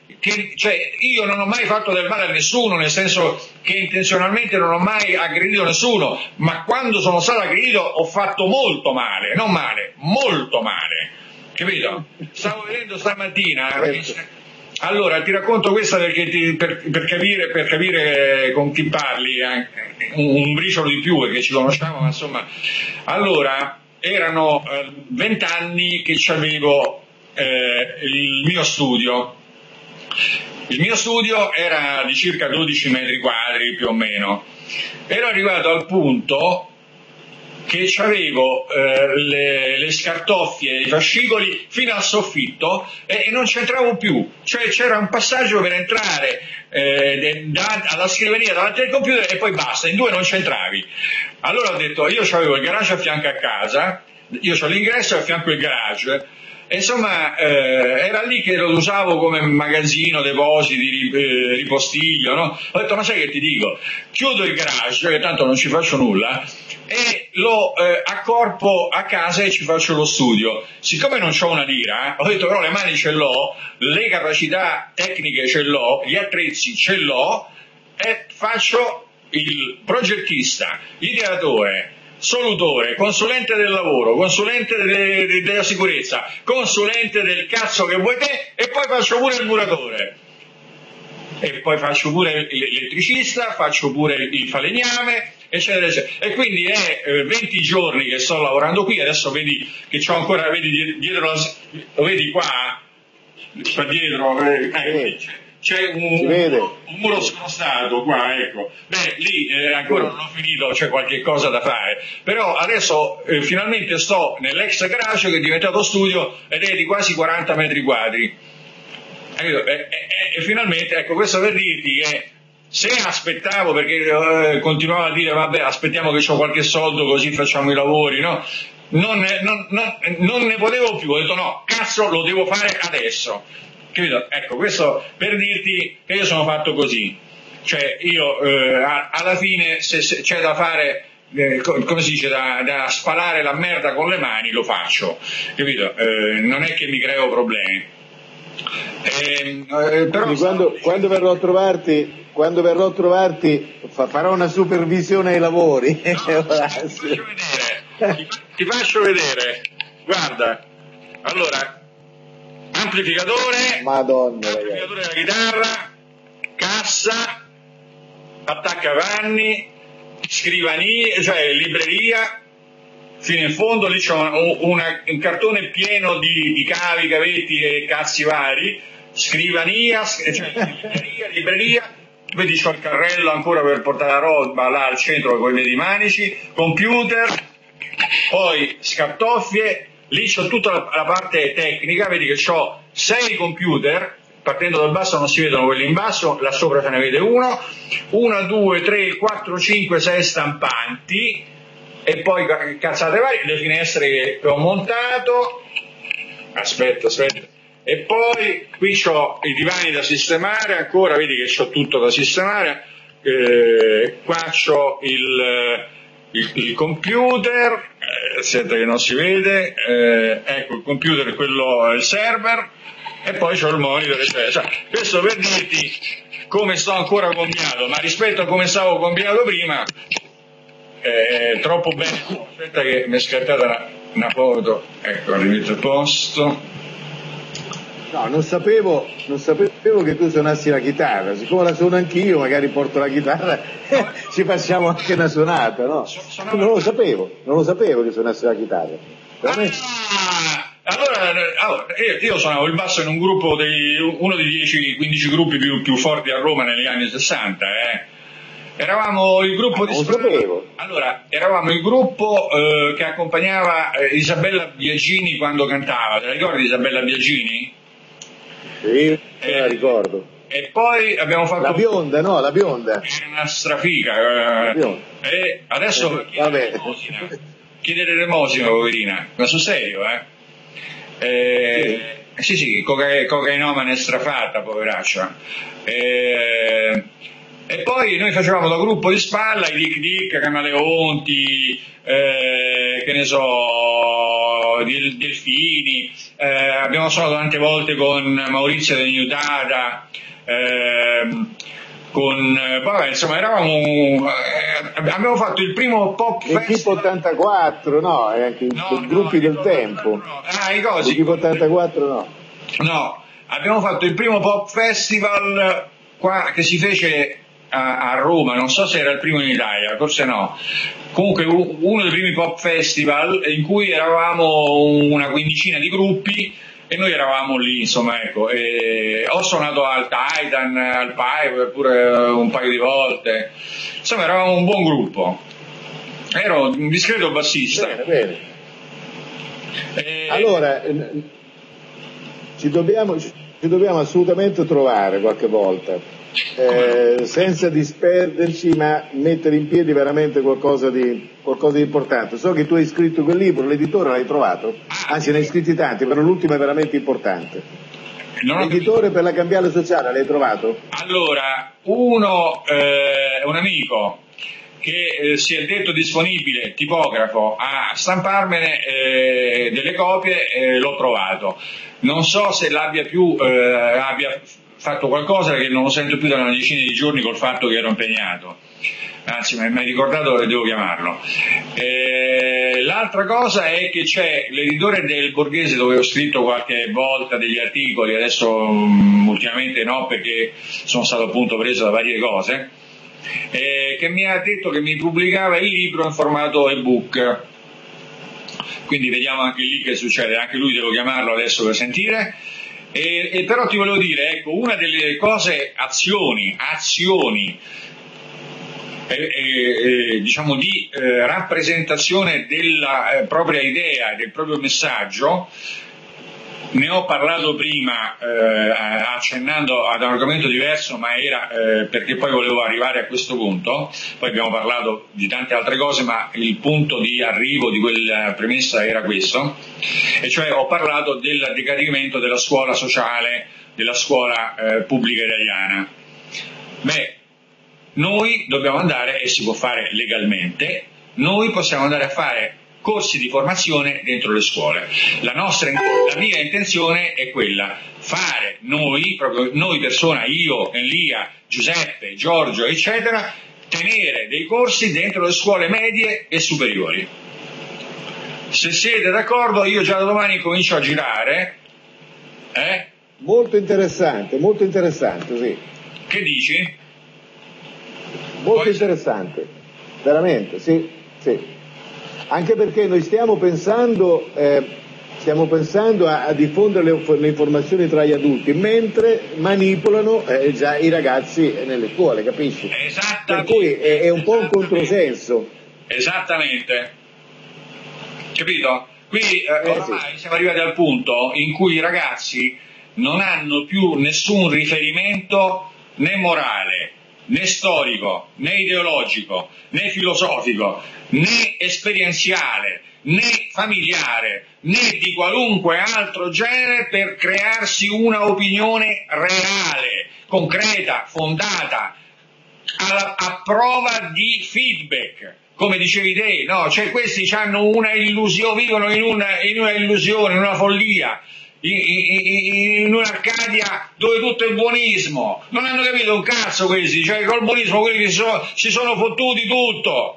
io non ho mai fatto del male a nessuno, nel senso che intenzionalmente non ho mai aggredito nessuno, ma quando sono stato aggredito ho fatto molto male, non male, molto male, capito? Stavo vedendo stamattina, allora ti racconto questa perché per capire con chi parli, un briciolo di più perché ci conosciamo, ma insomma, allora erano 20 anni che avevo il mio studio. Il mio studio era di circa 12 metri quadri più o meno. Ero arrivato al punto che avevo le scartoffie, i fascicoli fino al soffitto e non c'entravo più, cioè c'era un passaggio per entrare alla scrivania davanti al computer e poi basta, in due non c'entravi. Allora ho detto, io avevo il garage a fianco a casa, io ho l'ingresso e a fianco il garage. Insomma, era lì che lo usavo come magazzino, depositi, ripostiglio, no? Ho detto, ma sai che ti dico? Chiudo il garage, che tanto non ci faccio nulla, e lo accorpo a casa e ci faccio lo studio. Siccome non c'ho una lira, ho detto, però le mani ce l'ho, le capacità tecniche ce l'ho, gli attrezzi ce l'ho, e faccio il progettista, ideatore, solutore, consulente del lavoro, consulente della sicurezza, consulente del cazzo che vuoi te, e poi faccio pure il muratore, e poi faccio pure l'elettricista, faccio pure il falegname, eccetera, eccetera. E quindi è 20 giorni che sto lavorando qui, adesso vedi che c'ho ancora, vedi dietro, lo vedi qua dietro, c'è un muro scrostato qua, ecco. Beh, lì ancora non ho finito, c'è qualche cosa da fare, però adesso finalmente sto nell'ex garage che è diventato studio ed è di quasi 40 metri quadri. E finalmente, ecco, questo per dirti che se aspettavo, perché continuavo a dire vabbè aspettiamo che c'ho qualche soldo così facciamo i lavori, no? Non ne potevo più, ho detto no, cazzo, lo devo fare adesso. Capito? Ecco, questo per dirti che io sono fatto così, cioè io alla fine se c'è da fare, come si dice, da spalare la merda con le mani, lo faccio, capito? Non è che mi creo problemi. Però quando verrò a trovarti, farò una supervisione ai lavori. Ti faccio vedere, guarda, allora, amplificatore della chitarra, cassa, attaccapanni, scrivania, cioè libreria, fino in fondo. Lì c'è un cartone pieno di cavi, cavetti e cazzi vari, scrivania, cioè libreria, vedi c'ho il carrello ancora per portare la roba là al centro con i vedi manici, computer, poi scartoffie. Lì c'ho tutta la parte tecnica, vedi che c'ho 6 computer, partendo dal basso non si vedono quelli in basso, là sopra se ne vede uno, 1, 2, 3, 4, 5, 6 stampanti, e poi cazzate varie, le finestre che ho montato, aspetta, e poi qui c'ho i divani da sistemare ancora, vedi che c'ho tutto da sistemare, qua c'ho il computer, senta che non si vede, ecco il computer, quello è il server, e poi c'ho il monitor, eccetera. Questo per dirti come sto ancora combinato, ma rispetto a come stavo combinato prima, troppo bene. Aspetta che mi è scattata una foto, ecco, la rimetto a posto. No, non sapevo che tu suonassi la chitarra. Siccome la suono anch'io, magari porto la chitarra, ci facciamo anche una suonata, no? Non lo sapevo che suonassi la chitarra. Allora, io suonavo il basso in un gruppo uno dei 10-15 gruppi più forti a Roma negli anni 60, Eravamo il gruppo di Allora, eravamo il gruppo che accompagnava Isabella Biagini quando cantava. Te la ricordi Isabella Biagini? Sì, la ricordo. E poi abbiamo fatto... La bionda, no? La bionda. È una strafiga. E adesso chiedere l'elemosina, poverina. Ma sul serio, Sì, cocainomane strafata, poveraccia. E poi noi facevamo da gruppo di spalla i Dick Dick, Camaleonti, che ne so, Delfini, abbiamo suonato tante volte con Maurizio De Nutata, vabbè, insomma abbiamo fatto il primo pop festival. L'Equipe 84, no, anche i gruppi del tempo. I cosi. L'Equipe 84 no. No, abbiamo fatto il primo pop festival qua che si fece a Roma, non so se era il primo in Italia, forse no. Comunque uno dei primi pop festival in cui eravamo una quindicina di gruppi e noi eravamo lì, insomma, ecco. E ho suonato al Titan, al Pipe pure un paio di volte. Insomma, eravamo un buon gruppo. Ero un discreto bassista. Bene. Allora, ci dobbiamo assolutamente trovare qualche volta. Senza disperderci, ma mettere in piedi veramente qualcosa di importante. So che tu hai scritto quel libro, l'editore l'hai trovato? Anzi, ne hai scritti tanti, però l'ultimo è veramente importante. L'editore per la cambiale sociale l'hai trovato? Allora, un amico che si è detto disponibile, tipografo, a stamparmene delle copie, l'ho trovato. Non so se abbia fatto qualcosa, perché non lo sento più da una decina di giorni col fatto che ero impegnato. Anzi, mi hai ricordato che devo chiamarlo. L'altra cosa è che c'è l'editore del Borghese, dove ho scritto qualche volta degli articoli, adesso ultimamente no, perché sono stato appunto preso da varie cose, che mi ha detto che mi pubblicava il libro in formato ebook. Quindi vediamo anche lì che succede, anche lui devo chiamarlo adesso per sentire. E però ti volevo dire, ecco, una delle cose, azioni diciamo di rappresentazione della propria idea, del proprio messaggio, ne ho parlato prima accennando ad un argomento diverso, ma era perché poi volevo arrivare a questo punto. Poi abbiamo parlato di tante altre cose, ma il punto di arrivo di quella premessa era questo, e cioè ho parlato del decadimento della scuola sociale, della scuola pubblica italiana. Beh, noi dobbiamo andare, e si può fare legalmente, noi possiamo andare a fare corsi di formazione dentro le scuole. La mia intenzione è quella, fare proprio noi persona, io, Elia, Giuseppe, Giorgio, eccetera, tenere dei corsi dentro le scuole medie e superiori. Se siete d'accordo, io già da domani comincio a girare. Molto interessante, sì. Che dici? Molto interessante, veramente, sì. Anche perché noi stiamo pensando a diffondere le informazioni tra gli adulti, mentre manipolano già i ragazzi nelle scuole, capisci? Per cui è un po' un controsenso. Esattamente. Capito? Qui ormai siamo arrivati al punto in cui i ragazzi non hanno più nessun riferimento né morale, né storico, né ideologico, né filosofico, né esperienziale, né familiare, né di qualunque altro genere per crearsi una opinione reale, concreta, fondata, a prova di feedback. Come dicevi te, no? Cioè questi hanno una illusione, vivono in una illusione, in una follia, in un'Arcadia dove tutto è buonismo. Non hanno capito un cazzo questi, cioè col buonismo quelli che si sono fottuti tutto.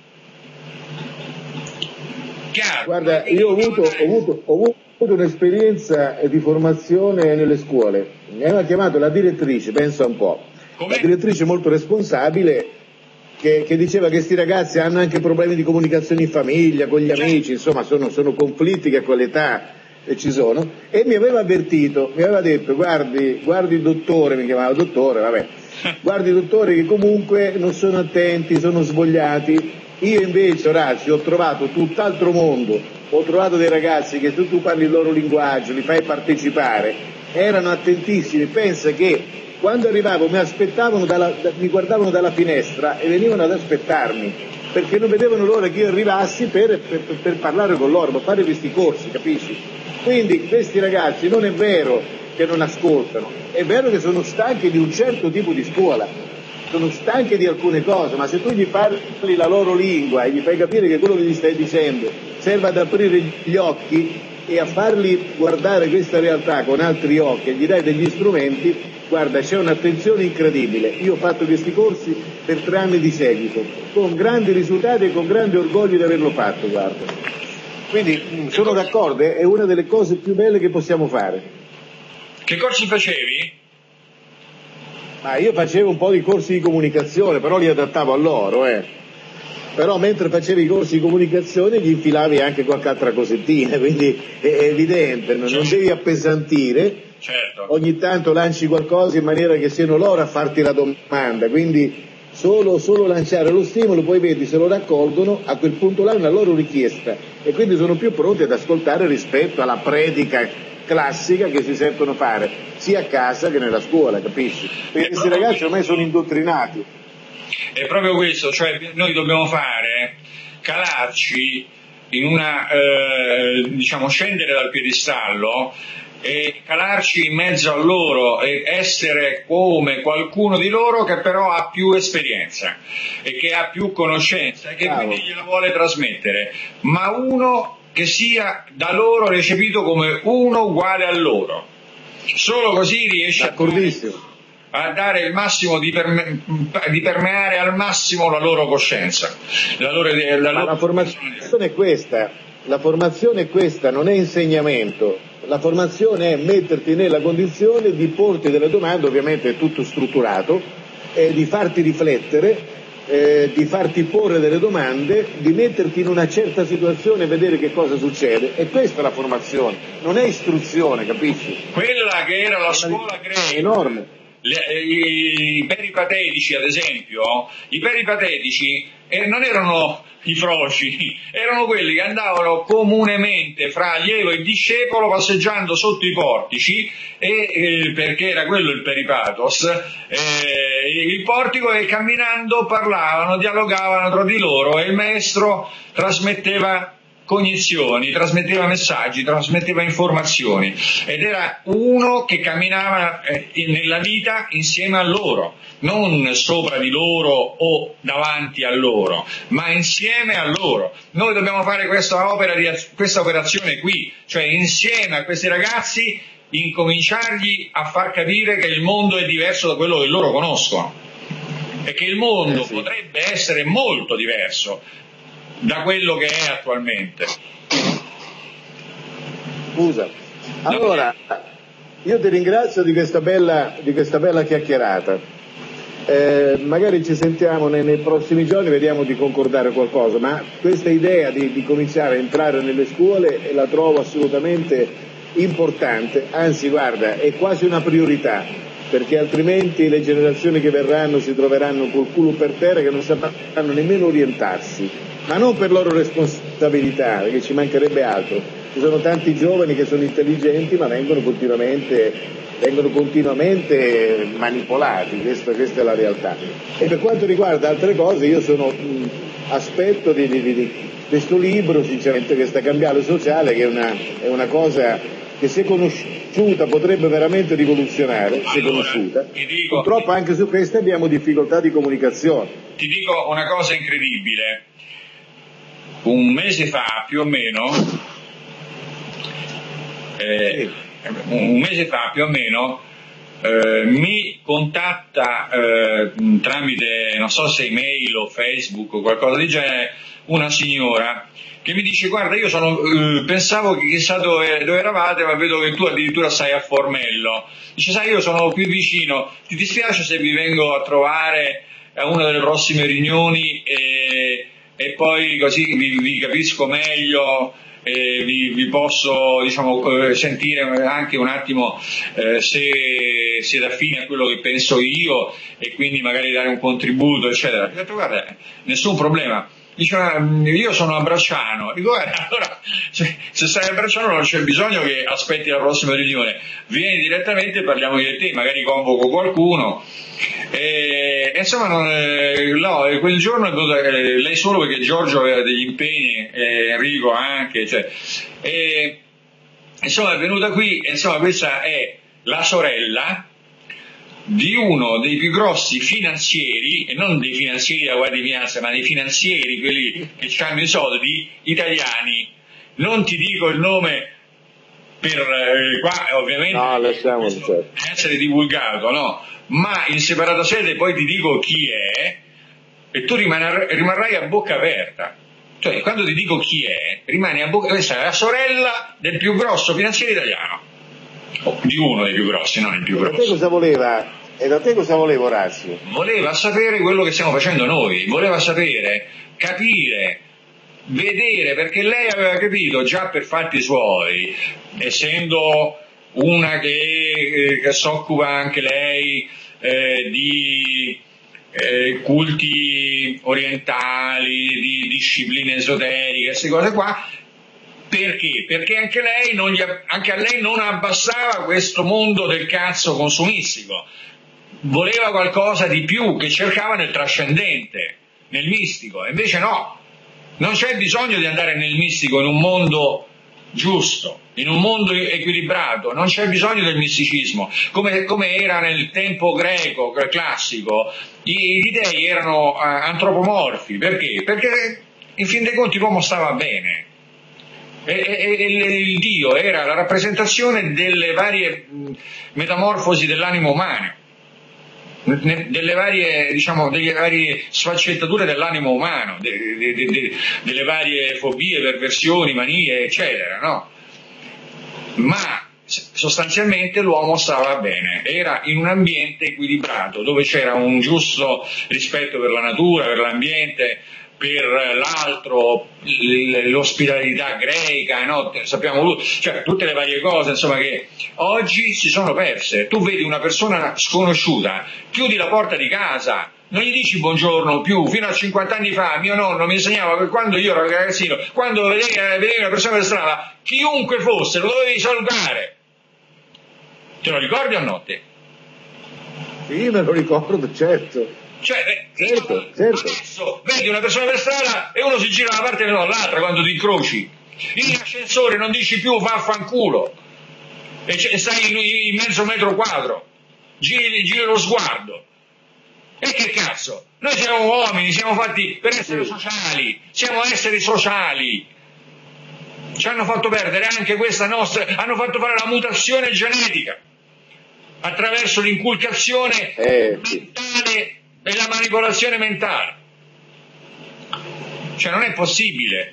Chiaro? Guarda, io ho avuto un'esperienza di formazione nelle scuole. Mi aveva chiamato la direttrice, pensa un po'. Com'è? La direttrice molto responsabile che diceva che questi ragazzi hanno anche problemi di comunicazione in famiglia, con gli amici, insomma sono conflitti che a quell'età ci sono, e mi aveva avvertito, mi aveva detto guardi il dottore, mi chiamava dottore, vabbè, guardi dottore che comunque non sono attenti, sono svogliati. Io invece, Orazio, ho trovato tutt'altro mondo, ho trovato dei ragazzi che se tu parli il loro linguaggio, li fai partecipare, erano attentissimi, pensa che quando arrivavo mi guardavano dalla finestra e venivano ad aspettarmi, perché non vedevano l'ora che io arrivassi per parlare con loro, per fare questi corsi, capisci? Quindi questi ragazzi non è vero che non ascoltano, è vero che sono stanchi di un certo tipo di scuola, sono stanchi di alcune cose, ma se tu gli parli la loro lingua e gli fai capire che quello che gli stai dicendo serve ad aprire gli occhi e a farli guardare questa realtà con altri occhi e gli dai degli strumenti, guarda, c'è un'attenzione incredibile. Io ho fatto questi corsi per 3 anni di seguito, con grandi risultati e con grande orgoglio di averlo fatto, guarda. Quindi sono d'accordo, è una delle cose più belle che possiamo fare. Che corsi facevi? Ma io facevo un po' di corsi di comunicazione, però li adattavo a loro, Però mentre facevi i corsi di comunicazione gli infilavi anche qualche altra cosettina, quindi è evidente, non devi appesantire, certo. Ogni tanto lanci qualcosa in maniera che siano loro a farti la domanda, quindi solo lanciare lo stimolo, poi vedi se lo raccolgono, a quel punto là è una loro richiesta e quindi sono più pronti ad ascoltare rispetto alla predica classica che si sentono fare sia a casa che nella scuola, capisci? Perché questi ragazzi ormai sono indottrinati. È proprio questo, cioè noi dobbiamo calarci in una, scendere dal piedistallo e calarci in mezzo a loro e essere come qualcuno di loro che però ha più esperienza e che ha più conoscenza e che quindi gliela vuole trasmettere, ma uno che sia da loro recepito come uno uguale a loro. Solo così riesce a dare il massimo di permeare al massimo la loro coscienza. La formazione è questa, non è insegnamento, la formazione è metterti nella condizione di porti delle domande, ovviamente è tutto strutturato, di farti riflettere, di farti porre delle domande, di metterti in una certa situazione e vedere che cosa succede. E questa è la formazione, non è istruzione, capisci? Quella che era la scuola greca. È enorme. I peripatetici, ad esempio, non erano i froci, erano quelli che andavano comunemente fra allievo e discepolo passeggiando sotto i portici perché era quello il peripatos, il portico, e camminando parlavano, dialogavano tra di loro e il maestro trasmetteva cognizioni, trasmetteva messaggi, trasmetteva informazioni, ed era uno che camminava nella vita insieme a loro, non sopra di loro o davanti a loro, ma insieme a loro. Noi dobbiamo fare questa operazione qui, cioè insieme a questi ragazzi incominciargli a far capire che il mondo è diverso da quello che loro conoscono e che il mondo potrebbe essere molto diverso da quello che è attualmente. Scusa, allora io ti ringrazio di questa bella chiacchierata. Magari ci sentiamo nei prossimi giorni, vediamo di concordare qualcosa, ma questa idea di cominciare a entrare nelle scuole la trovo assolutamente importante, anzi guarda, è quasi una priorità, perché altrimenti le generazioni che verranno si troveranno col culo per terra, che non sapranno nemmeno orientarsi, ma non per loro responsabilità, perché ci mancherebbe altro. Ci sono tanti giovani che sono intelligenti ma vengono continuamente manipolati, questa è la realtà. E per quanto riguarda altre cose, io sono aspetto di questo libro, sinceramente, questa cambiale sociale, che è una cosa che, se conosciuta, potrebbe veramente rivoluzionare, se conosciuta. Purtroppo anche su questo abbiamo difficoltà di comunicazione. Ti dico una cosa incredibile. Un mese fa più o meno mi contatta tramite, non so se email o Facebook o qualcosa di genere, una signora che mi dice: guarda, io pensavo che chissà dove eravate, ma vedo che tu addirittura stai a Formello. Dice: sai, io sono più vicino, ti dispiace se vi vengo a trovare a una delle prossime riunioni e poi così vi capisco meglio, vi posso, diciamo, sentire anche un attimo se siete affini a quello che penso io e quindi magari dare un contributo, eccetera. Ho detto: guarda, nessun problema. Dice: io sono a Bracciano. Dico: guarda, allora se stai a Bracciano non c'è bisogno che aspetti la prossima riunione, vieni direttamente e parliamo di te, magari convoco qualcuno. Insomma, no, quel giorno è venuta lei solo, perché Giorgio aveva degli impegni, Enrico anche, insomma è venuta qui. Insomma, questa è la sorella di uno dei più grossi finanzieri, e non dei finanzieri da Guardia di Finanza, ma dei finanzieri, quelli che hanno i soldi, italiani. Non ti dico il nome per qua ovviamente deve essere divulgato, no? Ma in separata sede poi ti dico chi è e tu rimarrai a bocca aperta. Cioè, quando ti dico chi è, rimani a bocca. Questa è la sorella del più grosso finanziere italiano, di uno dei più grossi, non il più grosso. Da te cosa voleva Orazio? Voleva sapere quello che stiamo facendo noi, voleva sapere, capire, vedere, perché lei aveva capito già per fatti suoi, essendo una che si occupa anche lei di culti orientali, di discipline esoteriche, queste cose qua. Perché? Perché anche a lei non abbassava questo mondo del cazzo consumistico, voleva qualcosa di più, che cercava nel trascendente, nel mistico. E invece no, non c'è bisogno di andare nel mistico in un mondo giusto, in un mondo equilibrato, non c'è bisogno del misticismo, come era nel tempo greco classico. Gli dei erano antropomorfi. Perché? Perché in fin dei conti l'uomo stava bene e il Dio era la rappresentazione delle varie metamorfosi dell'animo umano, delle varie sfaccettature dell'animo umano, delle varie fobie, perversioni, manie, eccetera, no? Ma sostanzialmente l'uomo stava bene, era in un ambiente equilibrato, dove c'era un giusto rispetto per la natura, per l'ambiente, per l'altro, l'ospitalità greca, no? Sappiamo, cioè, tutte le varie cose, insomma, che oggi si sono perse. Tu vedi una persona sconosciuta, chiudi la porta di casa, non gli dici buongiorno più. Fino a 50 anni fa mio nonno mi insegnava che quando io ero ragazzino, quando vedevi una persona per strada, chiunque fosse, lo dovevi salutare. Te lo ricordi o no te? Sì, me lo ricordo, certo. Certo. Adesso vedi una persona per strada e uno si gira da una parte e non dall'altra quando ti incroci. In ascensore non dici più vaffanculo e stai in mezzo metro quadro, giri lo sguardo. E che cazzo? Noi siamo uomini, siamo fatti per essere sociali, siamo esseri sociali. Ci hanno fatto perdere anche questa nostra, hanno fatto fare la mutazione genetica attraverso l'inculcazione mentale e la manipolazione mentale. Cioè non è possibile.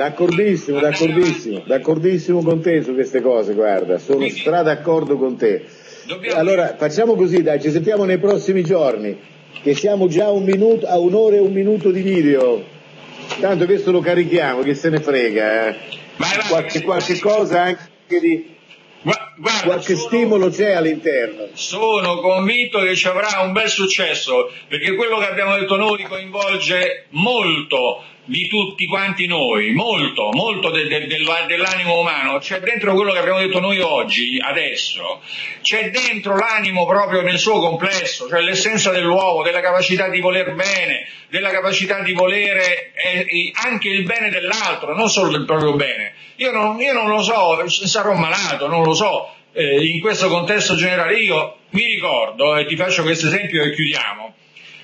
D'accordissimo con te su queste cose, guarda, sono d'accordo con te. Allora facciamo così, dai, ci sentiamo nei prossimi giorni, che siamo già a 1 ora e 1 minuto di video, tanto questo lo carichiamo, che se ne frega, qualche cosa anche di... Guarda, qualche stimolo c'è all'interno. Sono convinto che ci avrà un bel successo, perché quello che abbiamo detto noi coinvolge molto di tutti quanti noi, molto dell'animo umano. C'è dentro quello che abbiamo detto noi oggi, adesso, c'è dentro l'animo proprio nel suo complesso, cioè l'essenza dell'uomo, della capacità di voler bene, della capacità di volere anche il bene dell'altro, non solo del proprio bene. Io non lo so, sarò malato, non lo so, in questo contesto generale. Io mi ricordo, e ti faccio questo esempio e chiudiamo,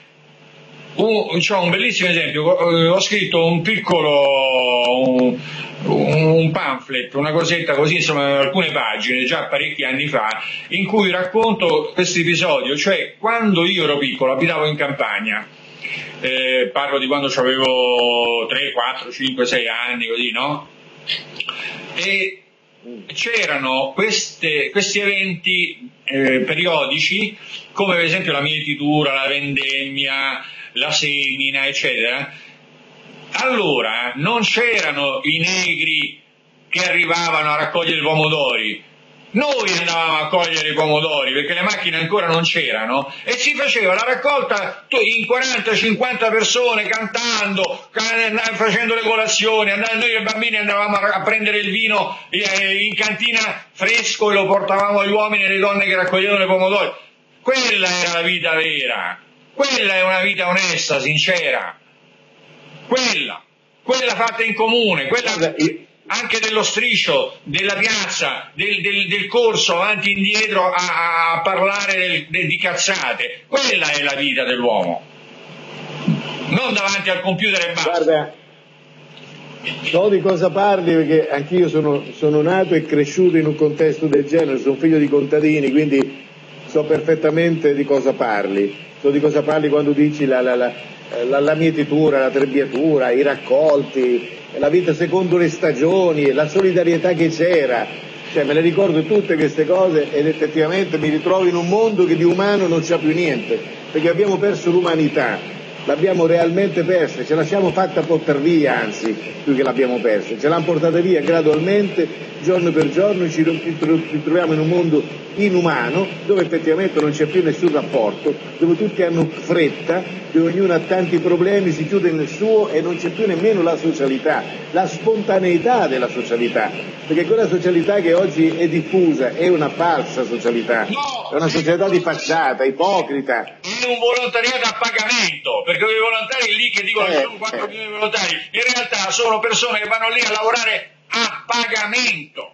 c'ho un bellissimo esempio, ho scritto un piccolo, un pamphlet, una cosetta così, insomma, alcune pagine, già parecchi anni fa, in cui racconto questo episodio, cioè quando io ero piccolo, abitavo in campagna, parlo di quando avevo 3, 4, 5, 6 anni, così, no? E c'erano questi eventi periodici, come per esempio la mietitura, la vendemmia, la semina, eccetera. Allora non c'erano i negri che arrivavano a raccogliere i pomodori, noi andavamo a cogliere i pomodori perché le macchine ancora non c'erano e si faceva la raccolta in 40-50 persone cantando, facendo le colazioni. Noi bambini andavamo a prendere il vino in cantina fresco e lo portavamo agli uomini e alle donne che raccoglievano i pomodori. Quella era la vita vera, quella è una vita onesta, sincera, quella fatta in comune, quella anche dello striscio, della piazza, del corso avanti e indietro a parlare di cazzate. Quella è la vita dell'uomo, non davanti al computer e basta. Guarda, so di cosa parli perché anch'io sono nato e cresciuto in un contesto del genere, sono figlio di contadini, quindi so perfettamente di cosa parli. So di cosa parli quando dici la mietitura, la trebbiatura, i raccolti, la vita secondo le stagioni, la solidarietà che c'era, cioè me le ricordo tutte queste cose ed effettivamente mi ritrovo in un mondo che di umano non c'ha più niente, perché abbiamo perso l'umanità, l'abbiamo realmente persa, ce la siamo fatta portare via, anzi più che l'abbiamo persa, ce l'hanno portata via gradualmente, giorno per giorno ci ritroviamo in un mondo inumano dove effettivamente non c'è più nessun rapporto, dove tutti hanno fretta, dove ognuno ha tanti problemi, si chiude nel suo e non c'è più nemmeno la socialità, la spontaneità della socialità, perché quella socialità che oggi è diffusa è una falsa socialità, è una società di facciata, ipocrita. È un volontariato a pagamento, perché i volontari lì che dicono che sono 4 milioni di volontari, in realtà sono persone che vanno lì a lavorare a pagamento.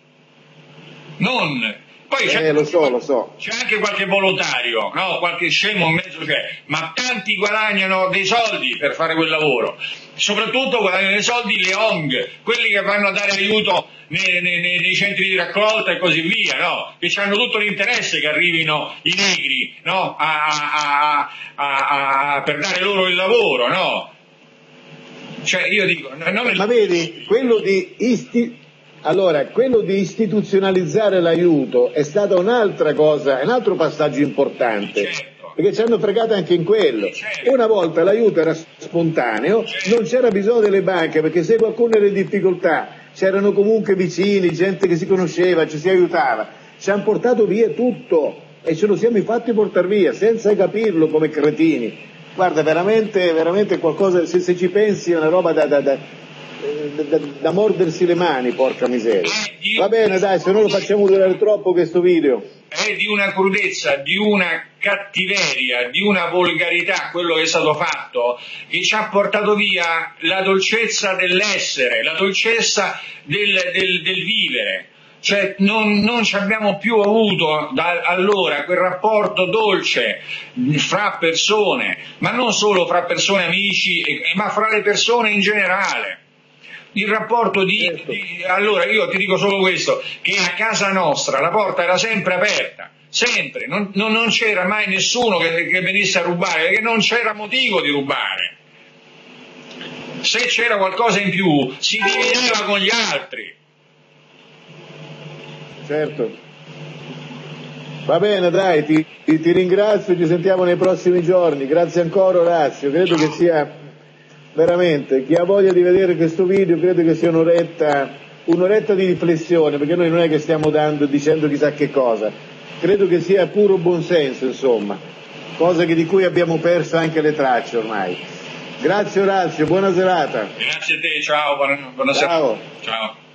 Non... Poi lo so. C'è anche qualche volontario, no? Qualche scemo in mezzo c'è, ma tanti guadagnano dei soldi per fare quel lavoro. Soprattutto guadagnano dei soldi le ONG, quelli che vanno a dare aiuto nei centri di raccolta e così via, no? Che hanno tutto l'interesse che arrivino i negri, no? Per dare loro il lavoro, no? Cioè io dico... Ma vedi, quello di istituzionalizzare l'aiuto è stata un'altra cosa, è un altro passaggio importante, certo, perché ci hanno fregato anche in quello. Certo. Una volta l'aiuto era spontaneo, certo, non c'era bisogno delle banche, perché se qualcuno era in difficoltà c'erano comunque vicini, gente che si conosceva, ci si aiutava. Ci hanno portato via tutto e ce lo siamo infatti portare via senza capirlo come cretini. Guarda, veramente qualcosa, se ci pensi è una roba da mordersi le mani, porca miseria. Va bene, dai, se non lo facciamo durare troppo questo video. è di una crudezza, di una cattiveria, di una volgarità quello che è stato fatto, che ci ha portato via la dolcezza dell'essere, la dolcezza del vivere. Cioè non ci abbiamo più avuto da allora quel rapporto dolce fra persone, ma non solo fra persone amici, ma fra le persone in generale. Il rapporto allora io ti dico solo questo, che a casa nostra la porta era sempre aperta, sempre, non c'era mai nessuno che venisse a rubare, perché non c'era motivo di rubare. Se c'era qualcosa in più si divideva con gli altri. Certo. Va bene, dai, ti ringrazio, ci sentiamo nei prossimi giorni. Grazie ancora, Orazio. Credo che sia veramente, chi ha voglia di vedere questo video, credo che sia un'oretta di riflessione, perché noi non è che stiamo dicendo chissà che cosa. Credo che sia puro buonsenso, insomma, cosa di cui abbiamo perso anche le tracce ormai. Grazie Orazio, buona serata. Grazie a te, ciao, buona serata. Ciao.